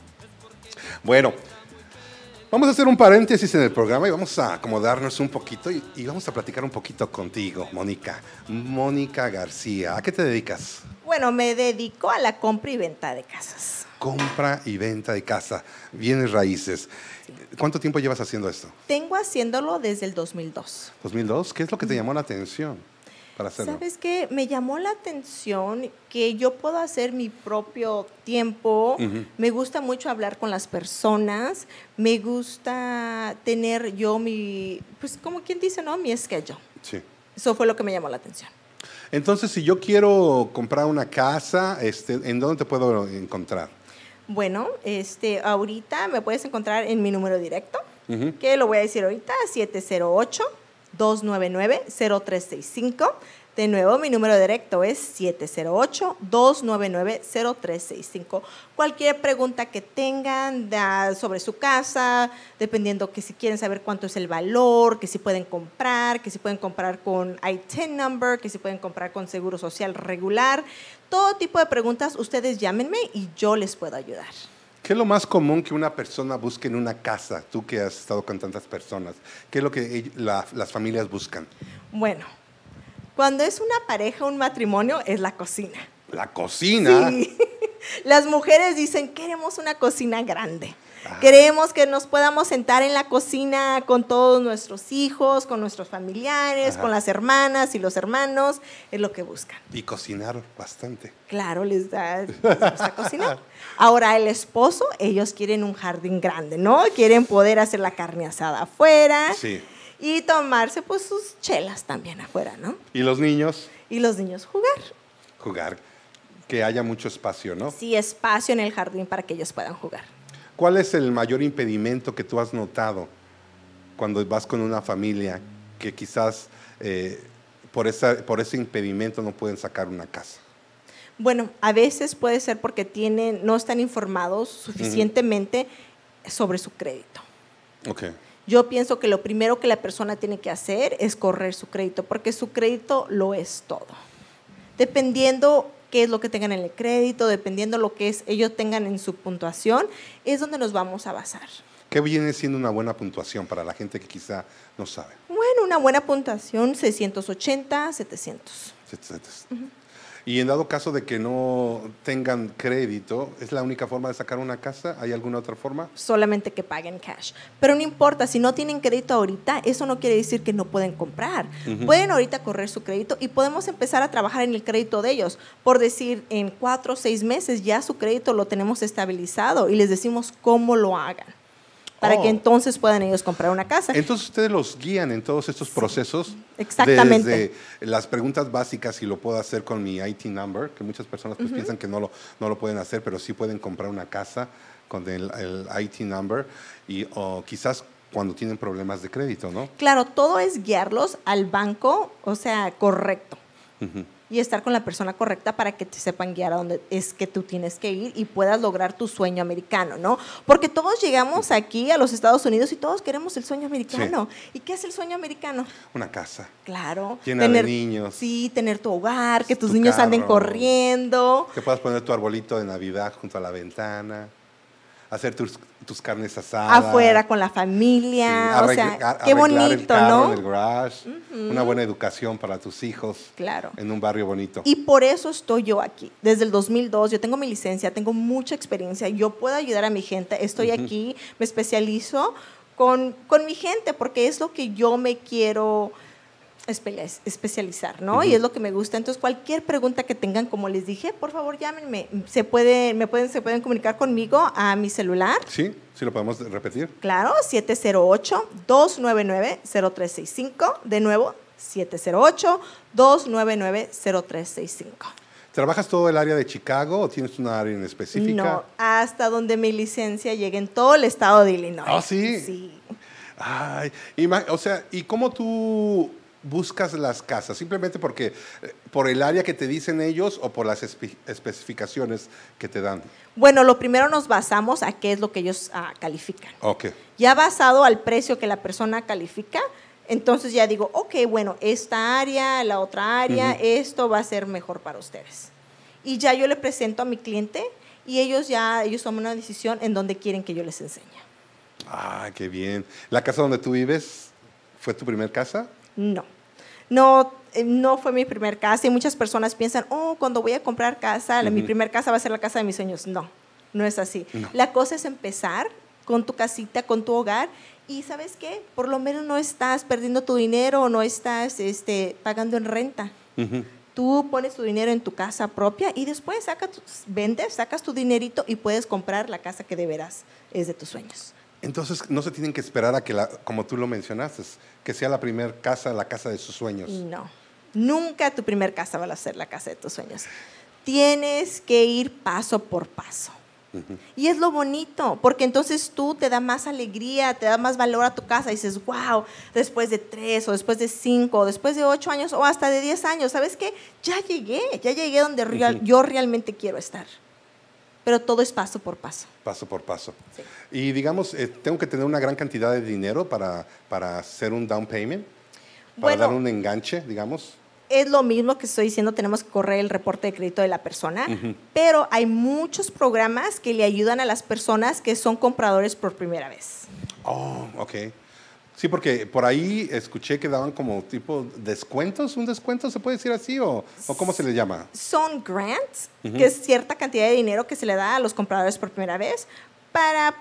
Bueno, vamos a hacer un paréntesis en el programa y vamos a acomodarnos un poquito y, y vamos a platicar un poquito contigo, Mónica. Mónica García, ¿a qué te dedicas? Bueno, me dedico a la compra y venta de casas. Compra y venta de casa, bienes raíces. ¿Cuánto tiempo llevas haciendo esto? Tengo haciéndolo desde el dos mil dos. ¿dos mil dos? ¿Qué es lo que te llamó la atención para hacerlo? ¿Sabes qué? Me llamó la atención que yo puedo hacer mi propio tiempo. Uh-huh. Me gusta mucho hablar con las personas. Me gusta tener yo mi, pues como quien dice, ¿no? Mi schedule. Sí. Eso fue lo que me llamó la atención. Entonces, si yo quiero comprar una casa, este, ¿en dónde te puedo encontrar? Bueno, este, ahorita me puedes encontrar en mi número directo, uh-huh. que lo voy a decir ahorita, siete cero ocho, dos nueve nueve, cero tres seis cinco. De nuevo, mi número directo es siete cero ocho, dos nueve nueve, cero tres seis cinco. Cualquier pregunta que tengan de, sobre su casa, dependiendo que si quieren saber cuánto es el valor, que si pueden comprar, que si pueden comprar con I T I N number, que si pueden comprar con seguro social regular, todo tipo de preguntas, ustedes llámenme y yo les puedo ayudar. ¿Qué es lo más común que una persona busque en una casa? Tú que has estado con tantas personas, ¿qué es lo que la, las familias buscan? Bueno, cuando es una pareja, un matrimonio, es la cocina. ¿La cocina? Sí. Las mujeres dicen, queremos una cocina grande. Ah. Queremos que nos podamos sentar en la cocina con todos nuestros hijos, con nuestros familiares, Ajá. con las hermanas y los hermanos. Es lo que buscan. Y cocinar bastante. Claro, les, da, les gusta cocinar. Ahora, el esposo, ellos quieren un jardín grande, ¿no? Quieren poder hacer la carne asada afuera. Sí. Y tomarse pues sus chelas también afuera, ¿no? ¿Y los niños? Y los niños jugar. Jugar. Que haya mucho espacio, ¿no? Sí, espacio en el jardín para que ellos puedan jugar. ¿Cuál es el mayor impedimento que tú has notado cuando vas con una familia que quizás eh, por, esa, por ese impedimento no pueden sacar una casa? Bueno, a veces puede ser porque tienen, no están informados suficientemente uh-huh. sobre su crédito. Okay. Yo pienso que lo primero que la persona tiene que hacer es correr su crédito, porque su crédito lo es todo. Dependiendo qué es lo que tengan en el crédito, dependiendo lo que es, ellos tengan en su puntuación, es donde nos vamos a basar. ¿Qué viene siendo una buena puntuación para la gente que quizá no sabe? Bueno, una buena puntuación, seiscientos ochenta, setecientos. setecientos. Uh-huh. Y en dado caso de que no tengan crédito, ¿es la única forma de sacar una casa? ¿Hay alguna otra forma? Solamente que paguen cash. Pero no importa, si no tienen crédito ahorita, eso no quiere decir que no pueden comprar. Uh-huh. Pueden ahorita correr su crédito y podemos empezar a trabajar en el crédito de ellos. Por decir, en cuatro o seis meses ya su crédito lo tenemos estabilizado y les decimos cómo lo hagan. Para oh. que entonces puedan ellos comprar una casa. Entonces ustedes los guían en todos estos procesos. Exactamente. Desde las preguntas básicas, si lo puedo hacer con mi I T number, que muchas personas pues, uh-huh. piensan que no lo, no lo pueden hacer, pero sí pueden comprar una casa con el, el I T number y o quizás cuando tienen problemas de crédito, ¿no? Claro, todo es guiarlos al banco, o sea, correcto. Uh-huh. y estar con la persona correcta para que te sepan guiar a dónde es que tú tienes que ir y puedas lograr tu sueño americano, ¿no? Porque todos llegamos aquí a los Estados Unidos y todos queremos el sueño americano. Sí. ¿Y qué es el sueño americano? Una casa. Claro. Llena tener, de niños. Sí, tener tu hogar, que tus tu niños carro, anden corriendo. Que puedas poner tu arbolito de Navidad junto a la ventana. Hacer tus, tus carnes asadas. Afuera con la familia. Sí, arregla, o sea, qué bonito, el carro ¿no? En el garage. Uh-huh. Una buena educación para tus hijos. Claro. En un barrio bonito. Y por eso estoy yo aquí. Desde el dos mil dos, yo tengo mi licencia, tengo mucha experiencia. Yo puedo ayudar a mi gente. Estoy uh-huh. aquí, me especializo con, con mi gente porque es lo que yo me quiero especializar, ¿no? Uh-huh. Y es lo que me gusta. Entonces, cualquier pregunta que tengan, como les dije, por favor, llámenme. Se puede, me pueden, se pueden comunicar conmigo a mi celular. Sí, sí lo podemos repetir. Claro, siete cero ocho, dos nueve nueve, cero tres seis cinco. De nuevo, siete cero ocho, dos nueve nueve, cero tres seis cinco. ¿Trabajas todo el área de Chicago o tienes una área en específica? No, hasta donde mi licencia llegue en todo el estado de Illinois. ¿Ah, sí? Sí. Ay, o sea, ¿y cómo tú buscas las casas? ¿Simplemente porque por el área que te dicen ellos o por las espe- especificaciones que te dan? Bueno, lo primero nos basamos a qué es lo que ellos uh, califican. Ok. Ya basado al precio que la persona califica, entonces ya digo, ok, bueno, esta área, la otra área, uh-huh. esto va a ser mejor para ustedes. Y ya yo le presento a mi cliente y ellos ya, ellos toman una decisión en donde quieren que yo les enseñe. Ah, qué bien. ¿La casa donde tú vives fue tu primer casa? No, no, no fue mi primer casa y muchas personas piensan, oh, cuando voy a comprar casa, uh-huh. mi primer casa va a ser la casa de mis sueños. No, no es así. No. La cosa es empezar con tu casita, con tu hogar y ¿sabes qué? Por lo menos no estás perdiendo tu dinero o no estás este, pagando en renta. Uh-huh. Tú pones tu dinero en tu casa propia y después sacas, vendes, sacas tu dinerito y puedes comprar la casa que de veras es de tus sueños. Entonces, no se tienen que esperar a que, la, como tú lo mencionaste, que sea la primer casa, la casa de sus sueños. No, nunca tu primer casa va a ser la casa de tus sueños. Tienes que ir paso por paso. Uh-huh. Y es lo bonito, porque entonces tú te da más alegría, te da más valor a tu casa y dices, wow, después de tres o después de cinco o después de ocho años o hasta de diez años, ¿sabes qué? Ya llegué, ya llegué donde real, uh-huh. yo realmente quiero estar. Pero todo es paso por paso. Paso por paso. Sí. Y digamos, eh, ¿tengo que tener una gran cantidad de dinero para, para hacer un down payment? ¿Para bueno, dar un enganche, digamos? Es lo mismo que estoy diciendo, tenemos que correr el reporte de crédito de la persona, uh-huh. pero hay muchos programas que le ayudan a las personas que son compradores por primera vez. Oh, ok. Sí, porque por ahí escuché que daban como tipo descuentos, ¿un descuento se puede decir así o, o cómo se le llama? Son grants, uh-huh. que es cierta cantidad de dinero que se le da a los compradores por primera vez para,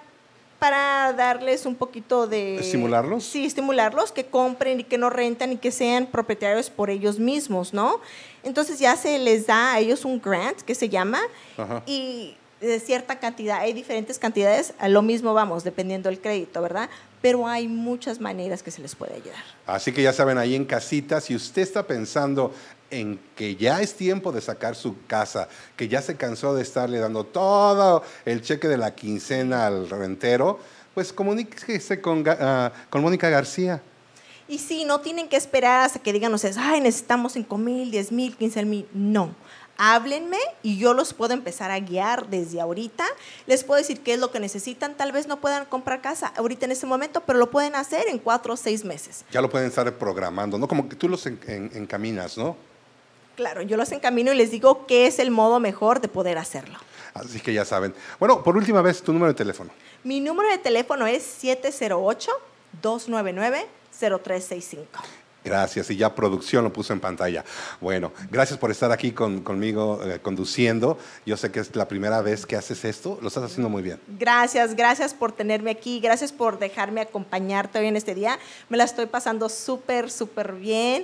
para darles un poquito de... ¿Estimularlos? Sí, estimularlos, que compren y que no rentan y que sean propietarios por ellos mismos, ¿no? Entonces ya se les da a ellos un grant que se llama uh-huh. y de cierta cantidad, hay diferentes cantidades, a lo mismo vamos, dependiendo del crédito, ¿verdad? Pero hay muchas maneras que se les puede ayudar. Así que ya saben, ahí en casita, si usted está pensando en que ya es tiempo de sacar su casa, que ya se cansó de estarle dando todo el cheque de la quincena al rentero, pues comuníquese con, uh, con Mónica García. Y sí, no tienen que esperar hasta que digan ustedes, ay, necesitamos cinco mil, diez mil, quince mil. No. Háblenme y yo los puedo empezar a guiar desde ahorita. Les puedo decir qué es lo que necesitan. Tal vez no puedan comprar casa ahorita en este momento, pero lo pueden hacer en cuatro o seis meses. Ya lo pueden estar programando, ¿no? Como que tú los en, en, encaminas, ¿no? Claro, yo los encamino y les digo qué es el modo mejor de poder hacerlo. Así que ya saben. Bueno, por última vez, tu número de teléfono. Mi número de teléfono es siete cero ocho, dos nueve nueve, cero tres seis cinco. Gracias, y ya producción lo puso en pantalla. Bueno, gracias por estar aquí con, conmigo eh, conduciendo. Yo sé que es la primera vez que haces esto, lo estás haciendo muy bien. Gracias, gracias por tenerme aquí, gracias por dejarme acompañarte hoy en este día. Me la estoy pasando súper, súper bien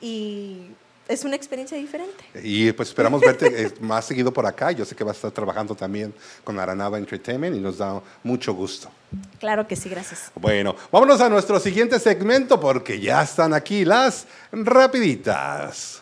y es una experiencia diferente. Y pues esperamos verte más seguido por acá. Yo sé que vas a estar trabajando también con Aranaba Entertainment y nos da mucho gusto. Claro que sí, gracias. Bueno, vámonos a nuestro siguiente segmento porque ya están aquí las rapiditas.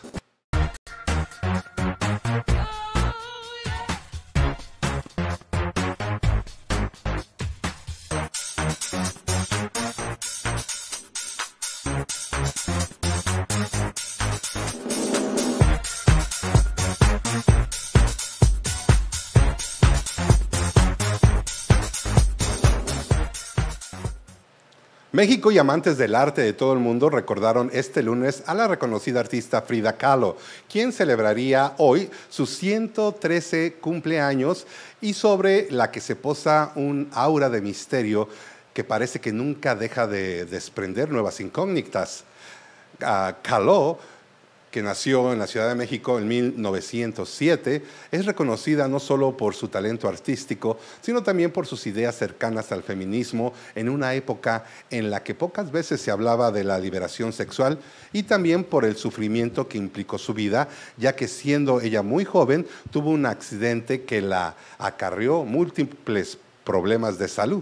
México y amantes del arte de todo el mundo recordaron este lunes a la reconocida artista Frida Kahlo, quien celebraría hoy sus ciento trece cumpleaños y sobre la que se posa un aura de misterio que parece que nunca deja de desprender nuevas incógnitas. Uh, Kahlo, que nació en la Ciudad de México en mil novecientos siete, es reconocida no solo por su talento artístico, sino también por sus ideas cercanas al feminismo en una época en la que pocas veces se hablaba de la liberación sexual y también por el sufrimiento que implicó su vida, ya que siendo ella muy joven tuvo un accidente que la acarreó múltiples problemas de salud.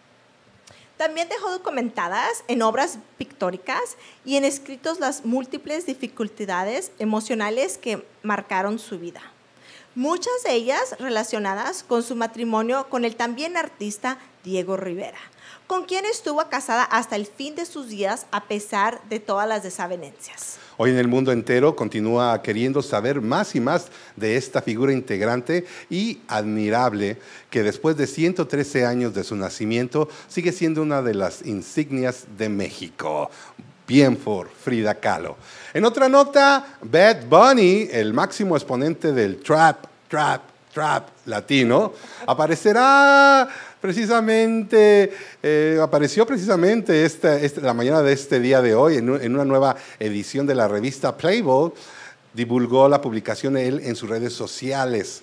También dejó documentadas en obras pictóricas y en escritos las múltiples dificultades emocionales que marcaron su vida. Muchas de ellas relacionadas con su matrimonio con el también artista Diego Rivera, con quien estuvo casada hasta el fin de sus días a pesar de todas las desavenencias. Hoy en el mundo entero continúa queriendo saber más y más de esta figura integrante y admirable que después de ciento trece años de su nacimiento sigue siendo una de las insignias de México. Bien por Frida Kahlo. En otra nota, Bad Bunny, el máximo exponente del trap, trap, trap latino, aparecerá precisamente, eh, apareció precisamente esta, esta, la mañana de este día de hoy en, en una nueva edición de la revista Playboy. Divulgó la publicación de él en sus redes sociales.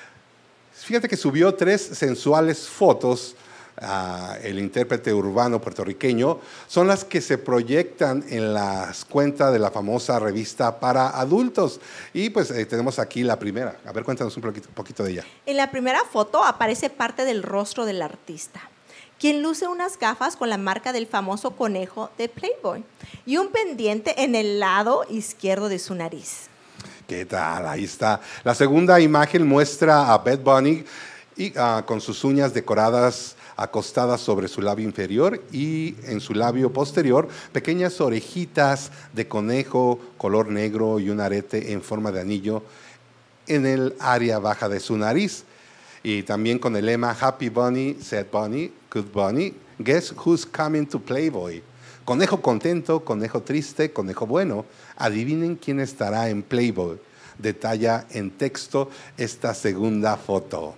Fíjate que subió tres sensuales fotos. Uh, el intérprete urbano puertorriqueño, son las que se proyectan en las cuentas de la famosa revista para adultos. Y pues eh, tenemos aquí la primera. A ver, cuéntanos un poquito, un poquito de ella. En la primera foto aparece parte del rostro del artista, quien luce unas gafas con la marca del famoso conejo de Playboy y un pendiente en el lado izquierdo de su nariz. ¿Qué tal? Ahí está. La segunda imagen muestra a Bad Bunny y, uh, con sus uñas decoradas acostada sobre su labio inferior y en su labio posterior pequeñas orejitas de conejo color negro y un arete en forma de anillo en el área baja de su nariz. Y también con el lema Happy Bunny, Sad Bunny, Good Bunny, Guess Who's Coming to Playboy. Conejo contento, conejo triste, conejo bueno. Adivinen quién estará en Playboy. Detalla en texto esta segunda foto.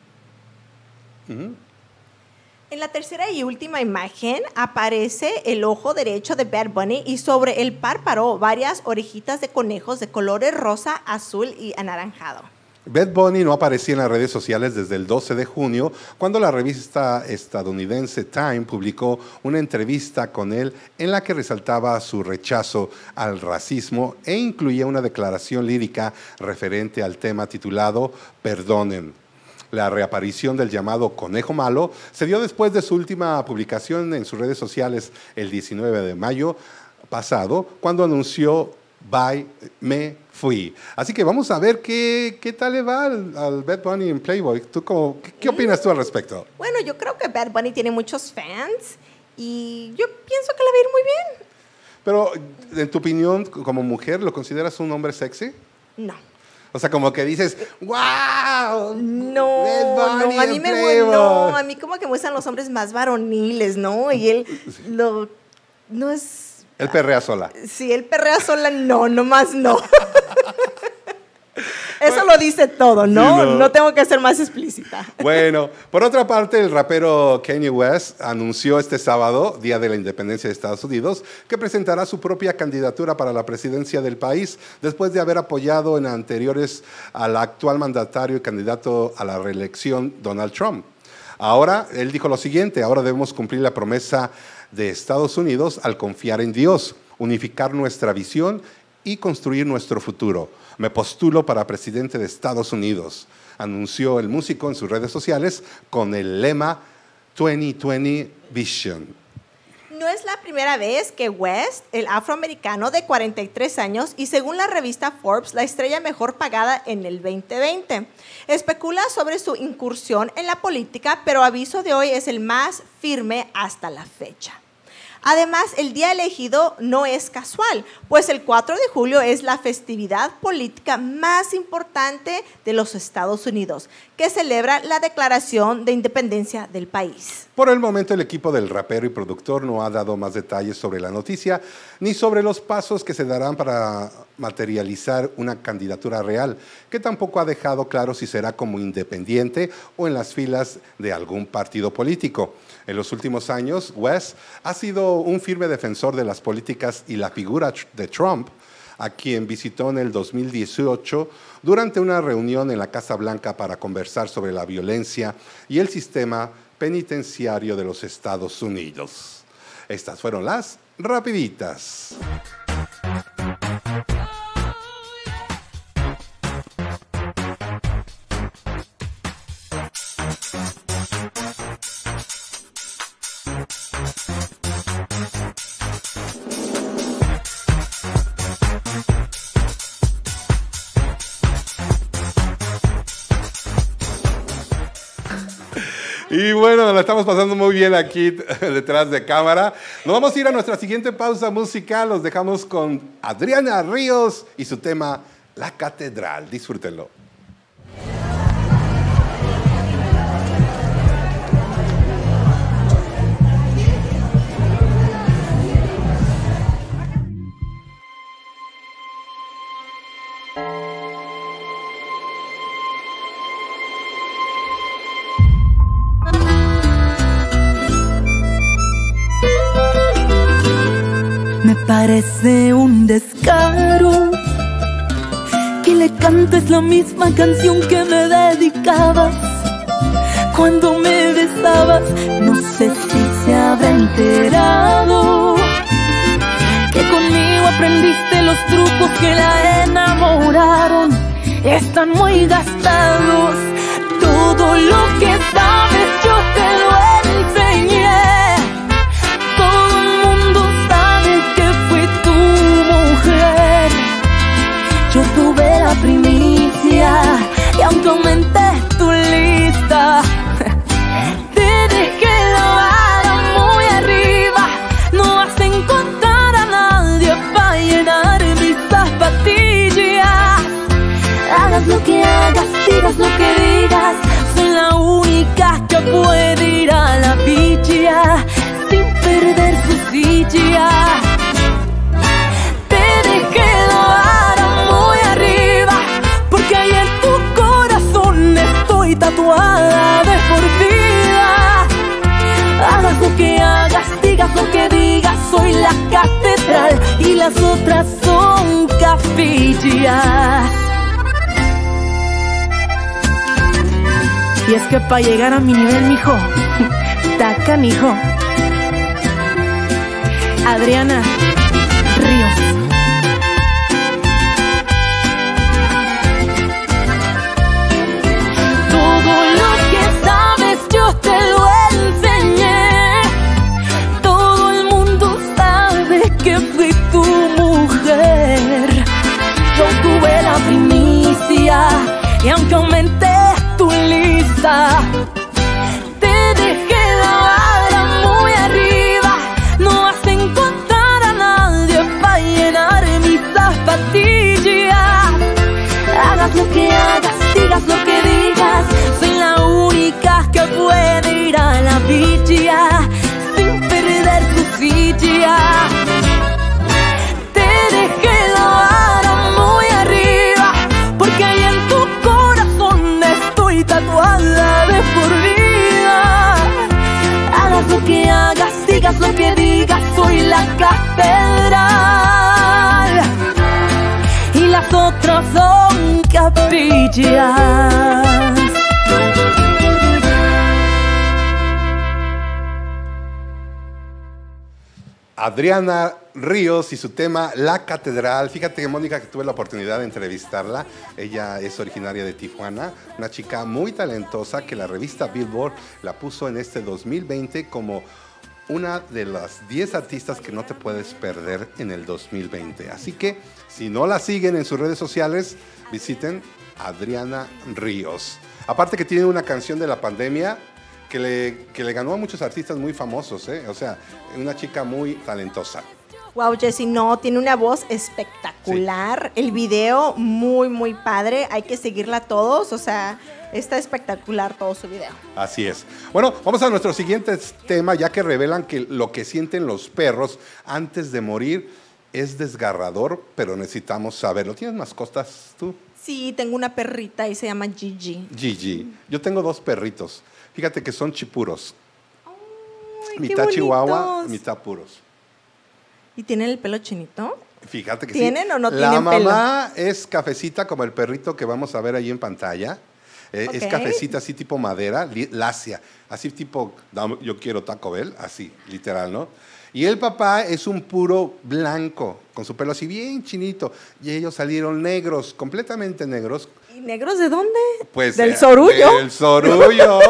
Uh-huh. En la tercera y última imagen aparece el ojo derecho de Bad Bunny y sobre el párpado varias orejitas de conejos de colores rosa, azul y anaranjado. Bad Bunny no aparecía en las redes sociales desde el doce de junio, cuando la revista estadounidense Time publicó una entrevista con él en la que resaltaba su rechazo al racismo e incluía una declaración lírica referente al tema titulado Perdonen. La reaparición del llamado Conejo Malo se dio después de su última publicación en sus redes sociales el diecinueve de mayo pasado, cuando anunció Bye, me fui. Así que vamos a ver qué, qué tal le va al, al Bad Bunny en Playboy. ¿Tú cómo, qué, qué opinas tú al respecto? Bueno, yo creo que Bad Bunny tiene muchos fans y yo pienso que le va a ir muy bien. Pero, en tu opinión, como mujer, ¿lo consideras un hombre sexy? No. O sea, como que dices, ¡wow! No, no, a mí me no, a mí como que me gustan los hombres más varoniles, ¿no? Y él lo, no es... Él perrea sola. Sí, él perrea sola, no, nomás no. Eso bueno, lo dice todo, ¿no? Sí, no. No tengo que ser más explícita. Bueno, por otra parte, el rapero Kanye West anunció este sábado, Día de la Independencia de Estados Unidos, que presentará su propia candidatura para la presidencia del país, después de haber apoyado en anteriores al actual mandatario y candidato a la reelección, Donald Trump. Ahora, él dijo lo siguiente: ahora debemos cumplir la promesa de Estados Unidos al confiar en Dios, unificar nuestra visión y construir nuestro futuro. Me postulo para presidente de Estados Unidos, anunció el músico en sus redes sociales con el lema veinte veinte Vision. No es la primera vez que West, el afroamericano de cuarenta y tres años y según la revista Forbes, la estrella mejor pagada en el veinte veinte, especula sobre su incursión en la política, pero aviso de hoy es el más firme hasta la fecha. Además, el día elegido no es casual, pues el cuatro de julio es la festividad política más importante de los Estados Unidos, que celebra la declaración de independencia del país. Por el momento, el equipo del rapero y productor no ha dado más detalles sobre la noticia, ni sobre los pasos que se darán para materializar una candidatura real, que tampoco ha dejado claro si será como independiente o en las filas de algún partido político. En los últimos años, West ha sido un firme defensor de las políticas y la figura de Trump, a quien visitó en el dos mil dieciocho durante una reunión en la Casa Blanca para conversar sobre la violencia y el sistema penitenciario de los Estados Unidos. Estas fueron las rapiditas. Y bueno, nos la estamos pasando muy bien aquí detrás de cámara. Nos vamos a ir a nuestra siguiente pausa musical. Los dejamos con Adriana Ríos y su tema La Catedral. Disfrútenlo. Me parece un descaro que le cantes la misma canción que me dedicabas cuando me besabas. No sé si se habrá enterado que conmigo aprendiste los trucos que la enamoraron. Están muy gastados. Todo lo que sabes yo te lo enseñé. Yo tuve la primicia y aunque aumenté tu lista, te dejé la vara muy arriba. No vas a encontrar a nadie para llenar mis zapatillas. Hagas lo que hagas, digas lo que digas, soy la única que puede ir a la villa sin perder su silla. Tatuada de por vida. Hagas lo que hagas, digas lo que digas, soy la catedral y las otras son capillas. Y es que para llegar a mi nivel, mijo, está canijo. Adriana Ríos. Te lo enseñé. Todo el mundo sabe que fui tu mujer. Yo tuve la primicia y aunque aumenté tu lista, te dejé la vara muy arriba. No vas a encontrar a nadie para llenar mis zapatillas. Hagas lo que hagas, digas lo que digas, soy la única que puede ir a la villa sin perder su silla. Te dejé la vara muy arriba porque ahí en tu corazón estoy tatuada de por vida. Hagas lo que hagas, digas lo que digas, soy la catedral y las otras son capillas. Adriana Ríos y su tema La Catedral. Fíjate, Mónica, que tuve la oportunidad de entrevistarla. Ella es originaria de Tijuana, una chica muy talentosa que la revista Billboard la puso en este dos mil veinte como una de las diez artistas que no te puedes perder en el dos mil veinte. Así que, si no la siguen en sus redes sociales, visiten Adriana Ríos. Aparte que tiene una canción de la pandemia que le, que le ganó a muchos artistas muy famosos, ¿eh? O sea, una chica muy talentosa. Wow, Jessie, no, tiene una voz espectacular. Sí. El video muy, muy padre. Hay que seguirla todos, o sea, está espectacular todo su video. Así es. Bueno, vamos a nuestro siguiente tema, ya que revelan que lo que sienten los perros antes de morir es desgarrador, pero necesitamos saberlo. ¿Tienes mascotas tú? Sí, tengo una perrita y se llama Gigi. Gigi. Yo tengo dos perritos. Fíjate que son chipuros. Ay, mitad qué chihuahua, bonitos. mitad puros. ¿Y tienen el pelo chinito? Fíjate que ¿Tienen sí. o no La tienen pelo? La mamá es cafecita como el perrito que vamos a ver ahí en pantalla. Eh, Okay. Es cafecita así tipo madera, li- lacia. Así tipo, dame- yo quiero Taco Bell, así, literal, ¿no? Y el papá es un puro blanco, con su pelo así bien chinito. Y ellos salieron negros, completamente negros. ¿Y negros de dónde? Pues, ¿Del eh, sorullo? Del sorullo.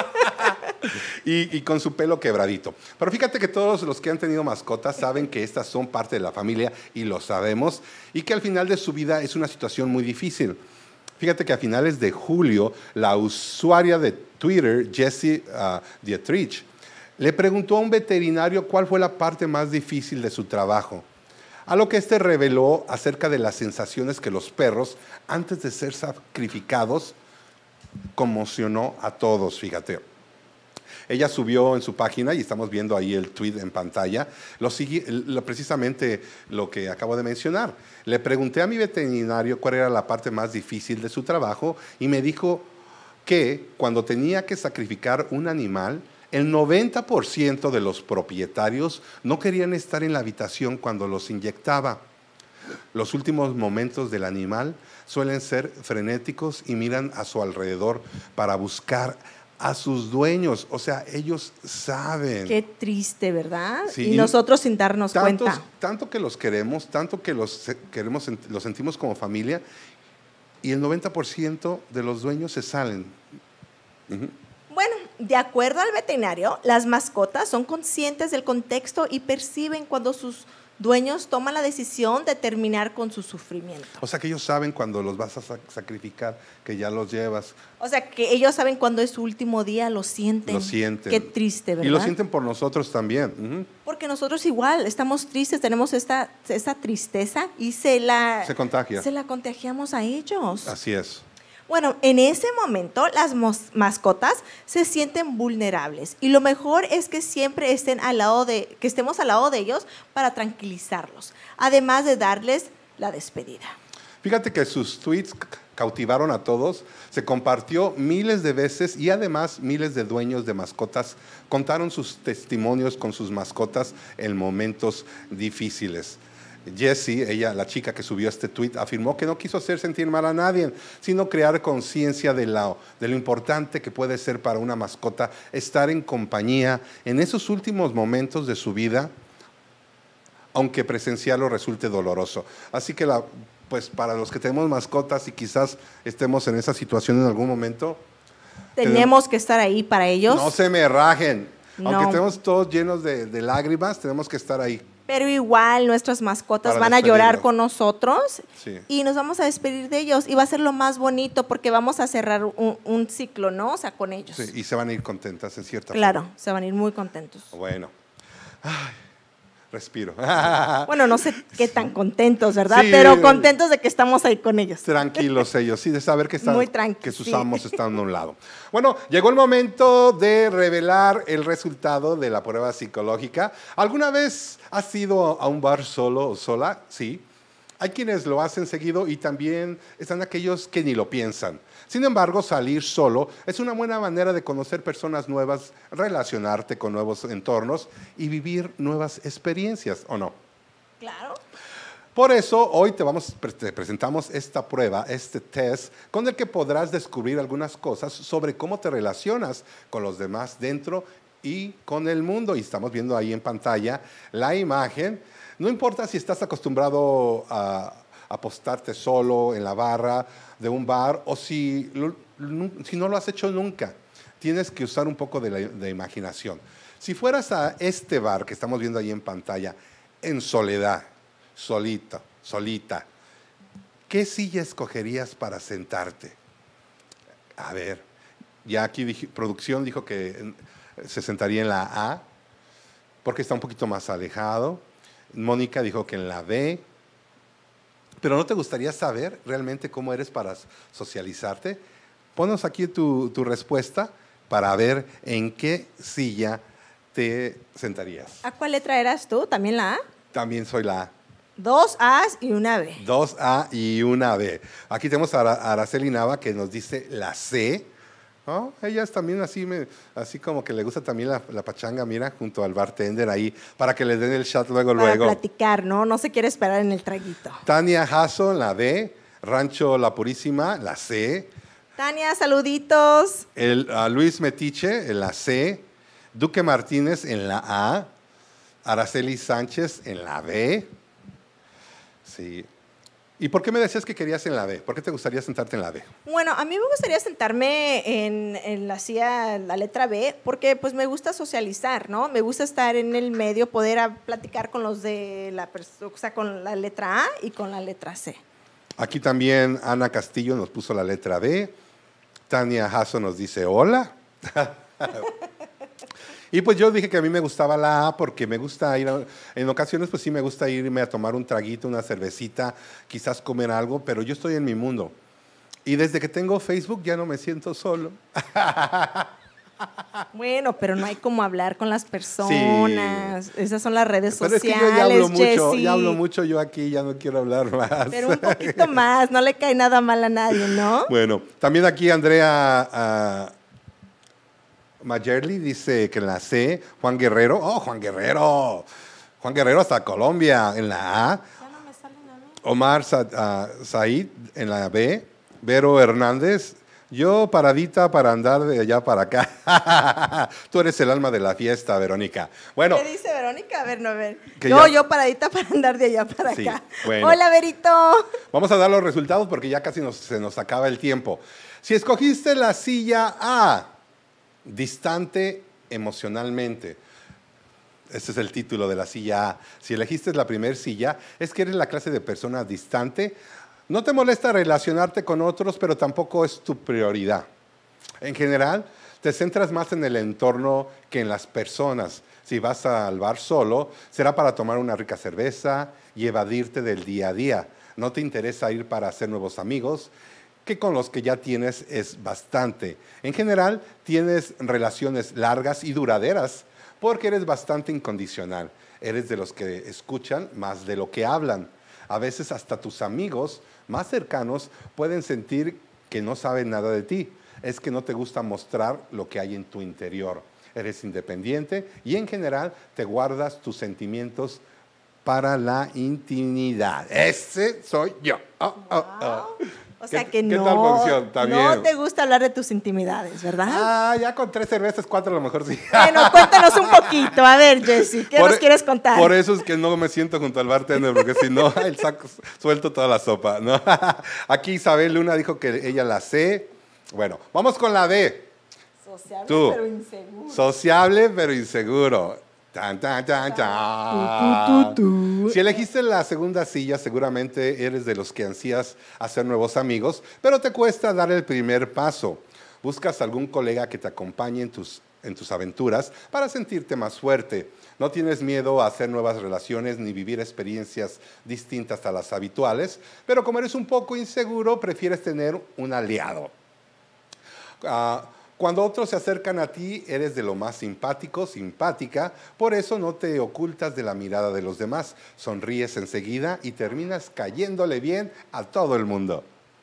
y, y con su pelo quebradito. Pero fíjate que todos los que han tenido mascotas saben que estas son parte de la familia y lo sabemos. Y que al final de su vida es una situación muy difícil. Fíjate que a finales de julio, la usuaria de Twitter, Jessie uh, Dietrich, le preguntó a un veterinario cuál fue la parte más difícil de su trabajo. A lo que este reveló acerca de las sensaciones que los perros, antes de ser sacrificados, conmocionó a todos, fíjate. Ella subió en su página, y estamos viendo ahí el tweet en pantalla, lo, lo, precisamente lo que acabo de mencionar. Le pregunté a mi veterinario cuál era la parte más difícil de su trabajo y me dijo que cuando tenía que sacrificar un animal, el noventa por ciento de los propietarios no querían estar en la habitación cuando los inyectaba. Los últimos momentos del animal suelen ser frenéticos y miran a su alrededor para buscar a sus dueños. O sea, ellos saben. Qué triste, ¿verdad? Sí, y nosotros sin darnos tantos, cuenta. Tanto que los queremos, tanto que los, queremos, los sentimos como familia, y el noventa por ciento de los dueños se salen. Uh-huh. Bueno, de acuerdo al veterinario, las mascotas son conscientes del contexto y perciben cuando sus dueños toman la decisión de terminar con su sufrimiento. O sea que ellos saben cuando los vas a sac- sacrificar, que ya los llevas. O sea que ellos saben cuando es su último día, lo sienten. Lo sienten. Qué triste, ¿verdad? Y lo sienten por nosotros también. Uh-huh. Porque nosotros igual estamos tristes, tenemos esta, esta tristeza y se la, se contagia. Se la contagiamos a ellos. Así es. Bueno, en ese momento las mos- mascotas se sienten vulnerables y lo mejor es que siempre estén al lado de, que estemos al lado de ellos para tranquilizarlos, además de darles la despedida. Fíjate que sus tweets cautivaron a todos, se compartió miles de veces y además miles de dueños de mascotas contaron sus testimonios con sus mascotas en momentos difíciles. Jessie, ella, la chica que subió este tweet, afirmó que no quiso hacer sentir mal a nadie, sino crear conciencia de, la, de lo importante que puede ser para una mascota estar en compañía en esos últimos momentos de su vida, aunque presenciarlo resulte doloroso. Así que, la, pues, para los que tenemos mascotas y quizás estemos en esa situación en algún momento, tenemos que estar ahí para ellos. No se me rajen. No. Aunque estemos todos llenos de, de lágrimas, tenemos que estar ahí. Pero igual nuestras mascotas Para van a llorar despedirlos. con nosotros Sí. y nos vamos a despedir de ellos. Y va a ser lo más bonito porque vamos a cerrar un, un ciclo, ¿no? O sea, con ellos. Sí, y se van a ir contentas en cierta Claro, se van a ir muy contentos. forma. Bueno. Ay, respiro. Bueno, no sé qué tan contentos, ¿verdad? Sí. Pero contentos de que estamos ahí con ellos. Tranquilos ellos, sí, de saber que, están, Muy tranqui, que sus sí. amos están a un lado. Bueno, llegó el momento de revelar el resultado de la prueba psicológica. ¿Alguna vez has ido a un bar solo o sola? Sí. Hay quienes lo hacen seguido y también están aquellos que ni lo piensan. Sin embargo, salir solo es una buena manera de conocer personas nuevas, relacionarte con nuevos entornos y vivir nuevas experiencias, ¿o no? Claro. Por eso, hoy te, vamos, te presentamos esta prueba, este test, con el que podrás descubrir algunas cosas sobre cómo te relacionas con los demás dentro y con el mundo. Y estamos viendo ahí en pantalla la imagen. No importa si estás acostumbrado a apostarte solo en la barra de un bar o si, lo, si no lo has hecho nunca, tienes que usar un poco de, la, de imaginación. Si fueras a este bar que estamos viendo ahí en pantalla, en soledad, solito, solita, ¿qué silla escogerías para sentarte? A ver, Ya aquí dije, producción dijo que se sentaría en la A, porque está un poquito más alejado. Mónica dijo que en la B. Pero ¿no te gustaría saber realmente cómo eres para socializarte? Ponos aquí tu, tu respuesta para ver en qué silla te sentarías. ¿A cuál letra eras tú? ¿También la A? También soy la A. Dos A's y una B. Dos A y una B. Aquí tenemos a Ara- a Araceli Nava que nos dice la C. ¿No? Ella es también así, me- así como que le gusta también la, la pachanga, mira, junto al bartender ahí, para que le den el shot luego, Para luego. platicar, ¿no? No se quiere esperar en el traguito. Tania Jasso, la D. Rancho La Purísima, la C. Tania, saluditos. El, a Luis Metiche, en la C. Duque Martínez, en la A. Araceli Sánchez, en la B. Sí. ¿Y por qué me decías que querías en la B? ¿Por qué te gustaría sentarte en la B? Bueno, a mí me gustaría sentarme en, en la silla, la letra B, porque pues me gusta socializar, ¿no? Me gusta estar en el medio, poder a- platicar con los de la, pers- o sea, con la letra A y con la letra C. Aquí también Ana Castillo nos puso la letra B. Tania Jasso nos dice hola. Y pues yo dije que a mí me gustaba la A porque me gusta ir, a- en ocasiones pues sí me gusta irme a tomar un traguito, una cervecita, quizás comer algo, pero yo estoy en mi mundo. Y desde que tengo Facebook ya no me siento solo. Bueno, pero no hay como hablar con las personas. Esas son las redes Pero es que sociales, yo ya hablo mucho, Jessie. ya hablo mucho yo aquí, ya no quiero hablar más. Pero un poquito más, no le cae nada mal a nadie, ¿no? Bueno, también aquí Andrea ah, Mayerly dice que en la C, Juan Guerrero, oh, Juan Guerrero, Juan Guerrero hasta Colombia, en la A. Ya no me salen a mí. Omar Sa- ah, Said en la B, Vero Hernández, yo paradita para andar de allá para acá. Tú eres el alma de la fiesta, Verónica. Bueno, ¿Qué dice Verónica? A ver, no, a ver. Que Yo, ya- yo paradita para andar de allá para Sí, acá. bueno. Hola, Verito. vamos a dar los resultados porque ya casi nos- se nos acaba el tiempo. Si escogiste la silla A, distante emocionalmente. Ese es el título de la silla A. Si elegiste la primera silla, es que eres la clase de persona distante. No te molesta relacionarte con otros, pero tampoco es tu prioridad. En general, te centras más en el entorno que en las personas. Si vas al bar solo, será para tomar una rica cerveza y evadirte del día a día. No te interesa ir para hacer nuevos amigos, que con los que ya tienes es bastante. En general, tienes relaciones largas y duraderas porque eres bastante incondicional. Eres de los que escuchan más de lo que hablan. A veces hasta tus amigos más cercanos pueden sentir que no saben nada de ti. Es que no te gusta mostrar lo que hay en tu interior. Eres independiente y en general te guardas tus sentimientos para la intimidad. Ese soy yo. Oh, oh, oh. O sea ¿Qué- que qué no, tal producción? ¿También? no te gusta hablar de tus intimidades, ¿verdad? Ah, ya con tres cervezas, cuatro a lo mejor sí. Bueno, cuéntanos un poquito. A ver, Jessie, ¿qué Por nos e- quieres contar? Por eso es que no me siento junto al bartender, porque si no, el saco suelto toda la sopa, ¿no? Aquí Isabel Luna dijo que ella la C. Bueno, vamos con la D. Sociable, Tú. pero inseguro. Sociable, pero inseguro. Tan, tan, tan, tan. Tu, tu, tu. Si elegiste la segunda silla, seguramente eres de los que ansías hacer nuevos amigos, pero te cuesta dar el primer paso. Buscas algún colega que te acompañe en tus, en tus aventuras para sentirte más fuerte. No tienes miedo a hacer nuevas relaciones ni vivir experiencias distintas a las habituales, pero como eres un poco inseguro, prefieres tener un aliado. Ah, Cuando otros se acercan a ti, eres de lo más simpático, simpática, por eso no te ocultas de la mirada de los demás, sonríes enseguida y terminas cayéndole bien a todo el mundo.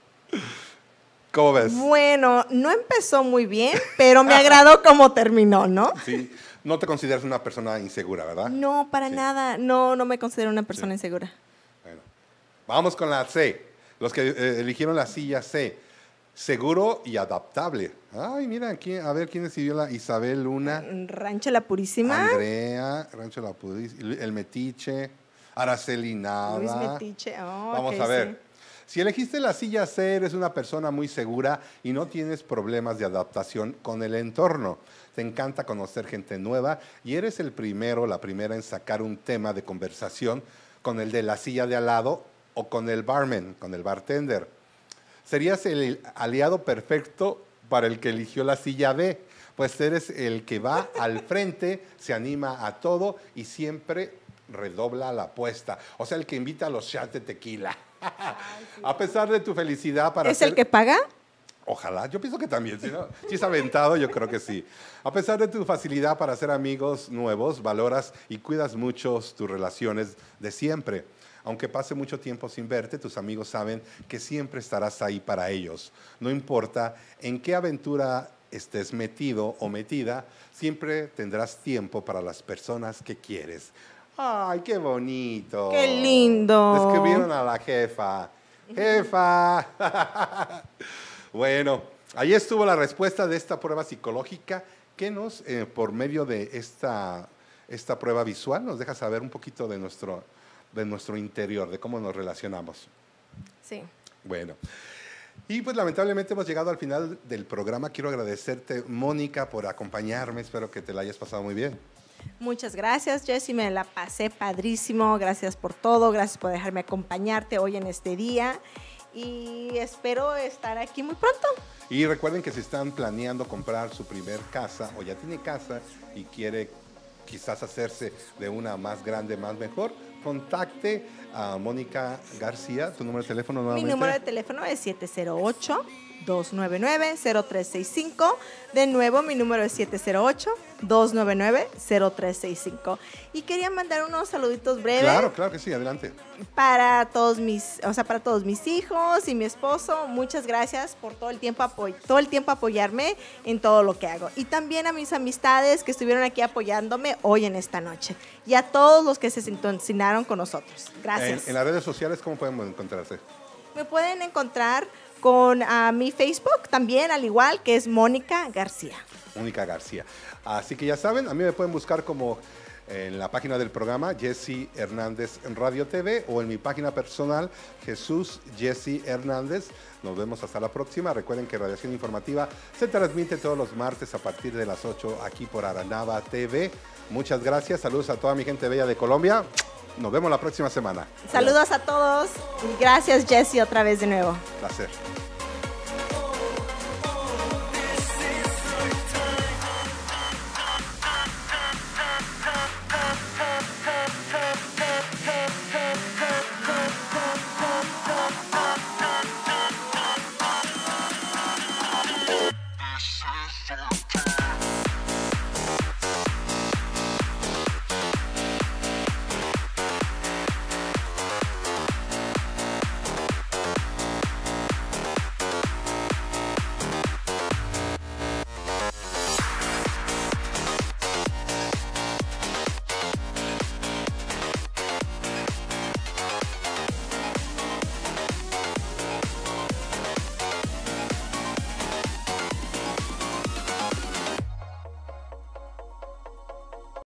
¿Cómo ves? Bueno, no empezó muy bien, pero me agradó cómo terminó, ¿no? Sí, no te consideras una persona insegura, ¿verdad? No, para Sí. nada. No, no me considero una persona insegura. Bueno, vamos con la C. Los que eh, eligieron la silla C. Seguro y adaptable. Ay, mira, aquí, a ver quién decidió la Isabel Luna. Rancho La Purísima. Andrea, Rancho La Purísima, el Metiche, Araceli Nava. Luis Metiche. Oh, Vamos ok, a ver. sí. Si elegiste la silla C, eres una persona muy segura y no tienes problemas de adaptación con el entorno. Te encanta conocer gente nueva y eres el primero, la primera en sacar un tema de conversación con el de la silla de al lado o con el barman, con el bartender. Serías el aliado perfecto para el que eligió la silla B. Pues eres el que va al frente, se anima a todo y siempre redobla la apuesta. O sea, el que invita a los shots de tequila. Ay, sí. A pesar de tu felicidad para ¿Es hacer... el que paga? Ojalá, yo pienso que también, si, ¿no? Si es aventado, yo creo que sí. A pesar de tu facilidad para hacer amigos nuevos, valoras y cuidas mucho tus relaciones de siempre. Aunque pase mucho tiempo sin verte, tus amigos saben que siempre estarás ahí para ellos. No importa en qué aventura estés metido o metida, siempre tendrás tiempo para las personas que quieres. ¡Ay, qué bonito! ¡Qué lindo! Describieron a la jefa. ¡Jefa! Bueno, ahí estuvo la respuesta de esta prueba psicológica que nos, eh, por medio de esta, esta prueba visual, nos deja saber un poquito de nuestro, de nuestro interior, de cómo nos relacionamos. Sí. Bueno, y pues lamentablemente hemos llegado al final del programa. Quiero agradecerte, Mónica, por acompañarme. Espero que te la hayas pasado muy bien. Muchas gracias, Jessy, me la pasé padrísimo. Gracias por todo, gracias por dejarme acompañarte hoy en este día. Y espero estar aquí muy pronto. Y recuerden que si están planeando comprar su primer casa o ya tiene casa y quiere quizás hacerse de una más grande, más mejor, contacte a Mónica García. ¿Tu número de teléfono nuevamente? Mi número de teléfono es siete cero ocho, dos nueve nueve, cero tres seis cinco. De nuevo, mi número es siete cero ocho, dos nueve nueve, cero tres seis cinco. Y quería mandar unos saluditos breves. Claro, claro que sí, adelante. Para todos mis, o sea, para todos mis hijos y mi esposo, muchas gracias por todo el tiempo apoy- todo el tiempo apoyarme en todo lo que hago. Y también a mis amistades que estuvieron aquí apoyándome hoy en esta noche. Y a todos los que se sintonizaron con nosotros. Gracias. En, en las redes sociales, ¿cómo podemos encontrarse? Me pueden encontrar con uh, mi Facebook también, al igual que es Mónica García. Mónica García. Así que ya saben, a mí me pueden buscar como en la página del programa Jessy Hernández en Radio T V o en mi página personal Jesús Jessy Hernández. Nos vemos hasta la próxima. Recuerden que Radiación Informativa se transmite todos los martes a partir de las ocho aquí por Aranaba T V. Muchas gracias. Saludos a toda mi gente bella de Colombia. Nos vemos la próxima semana. Saludos a todos y gracias, Jessy, otra vez de nuevo. Placer.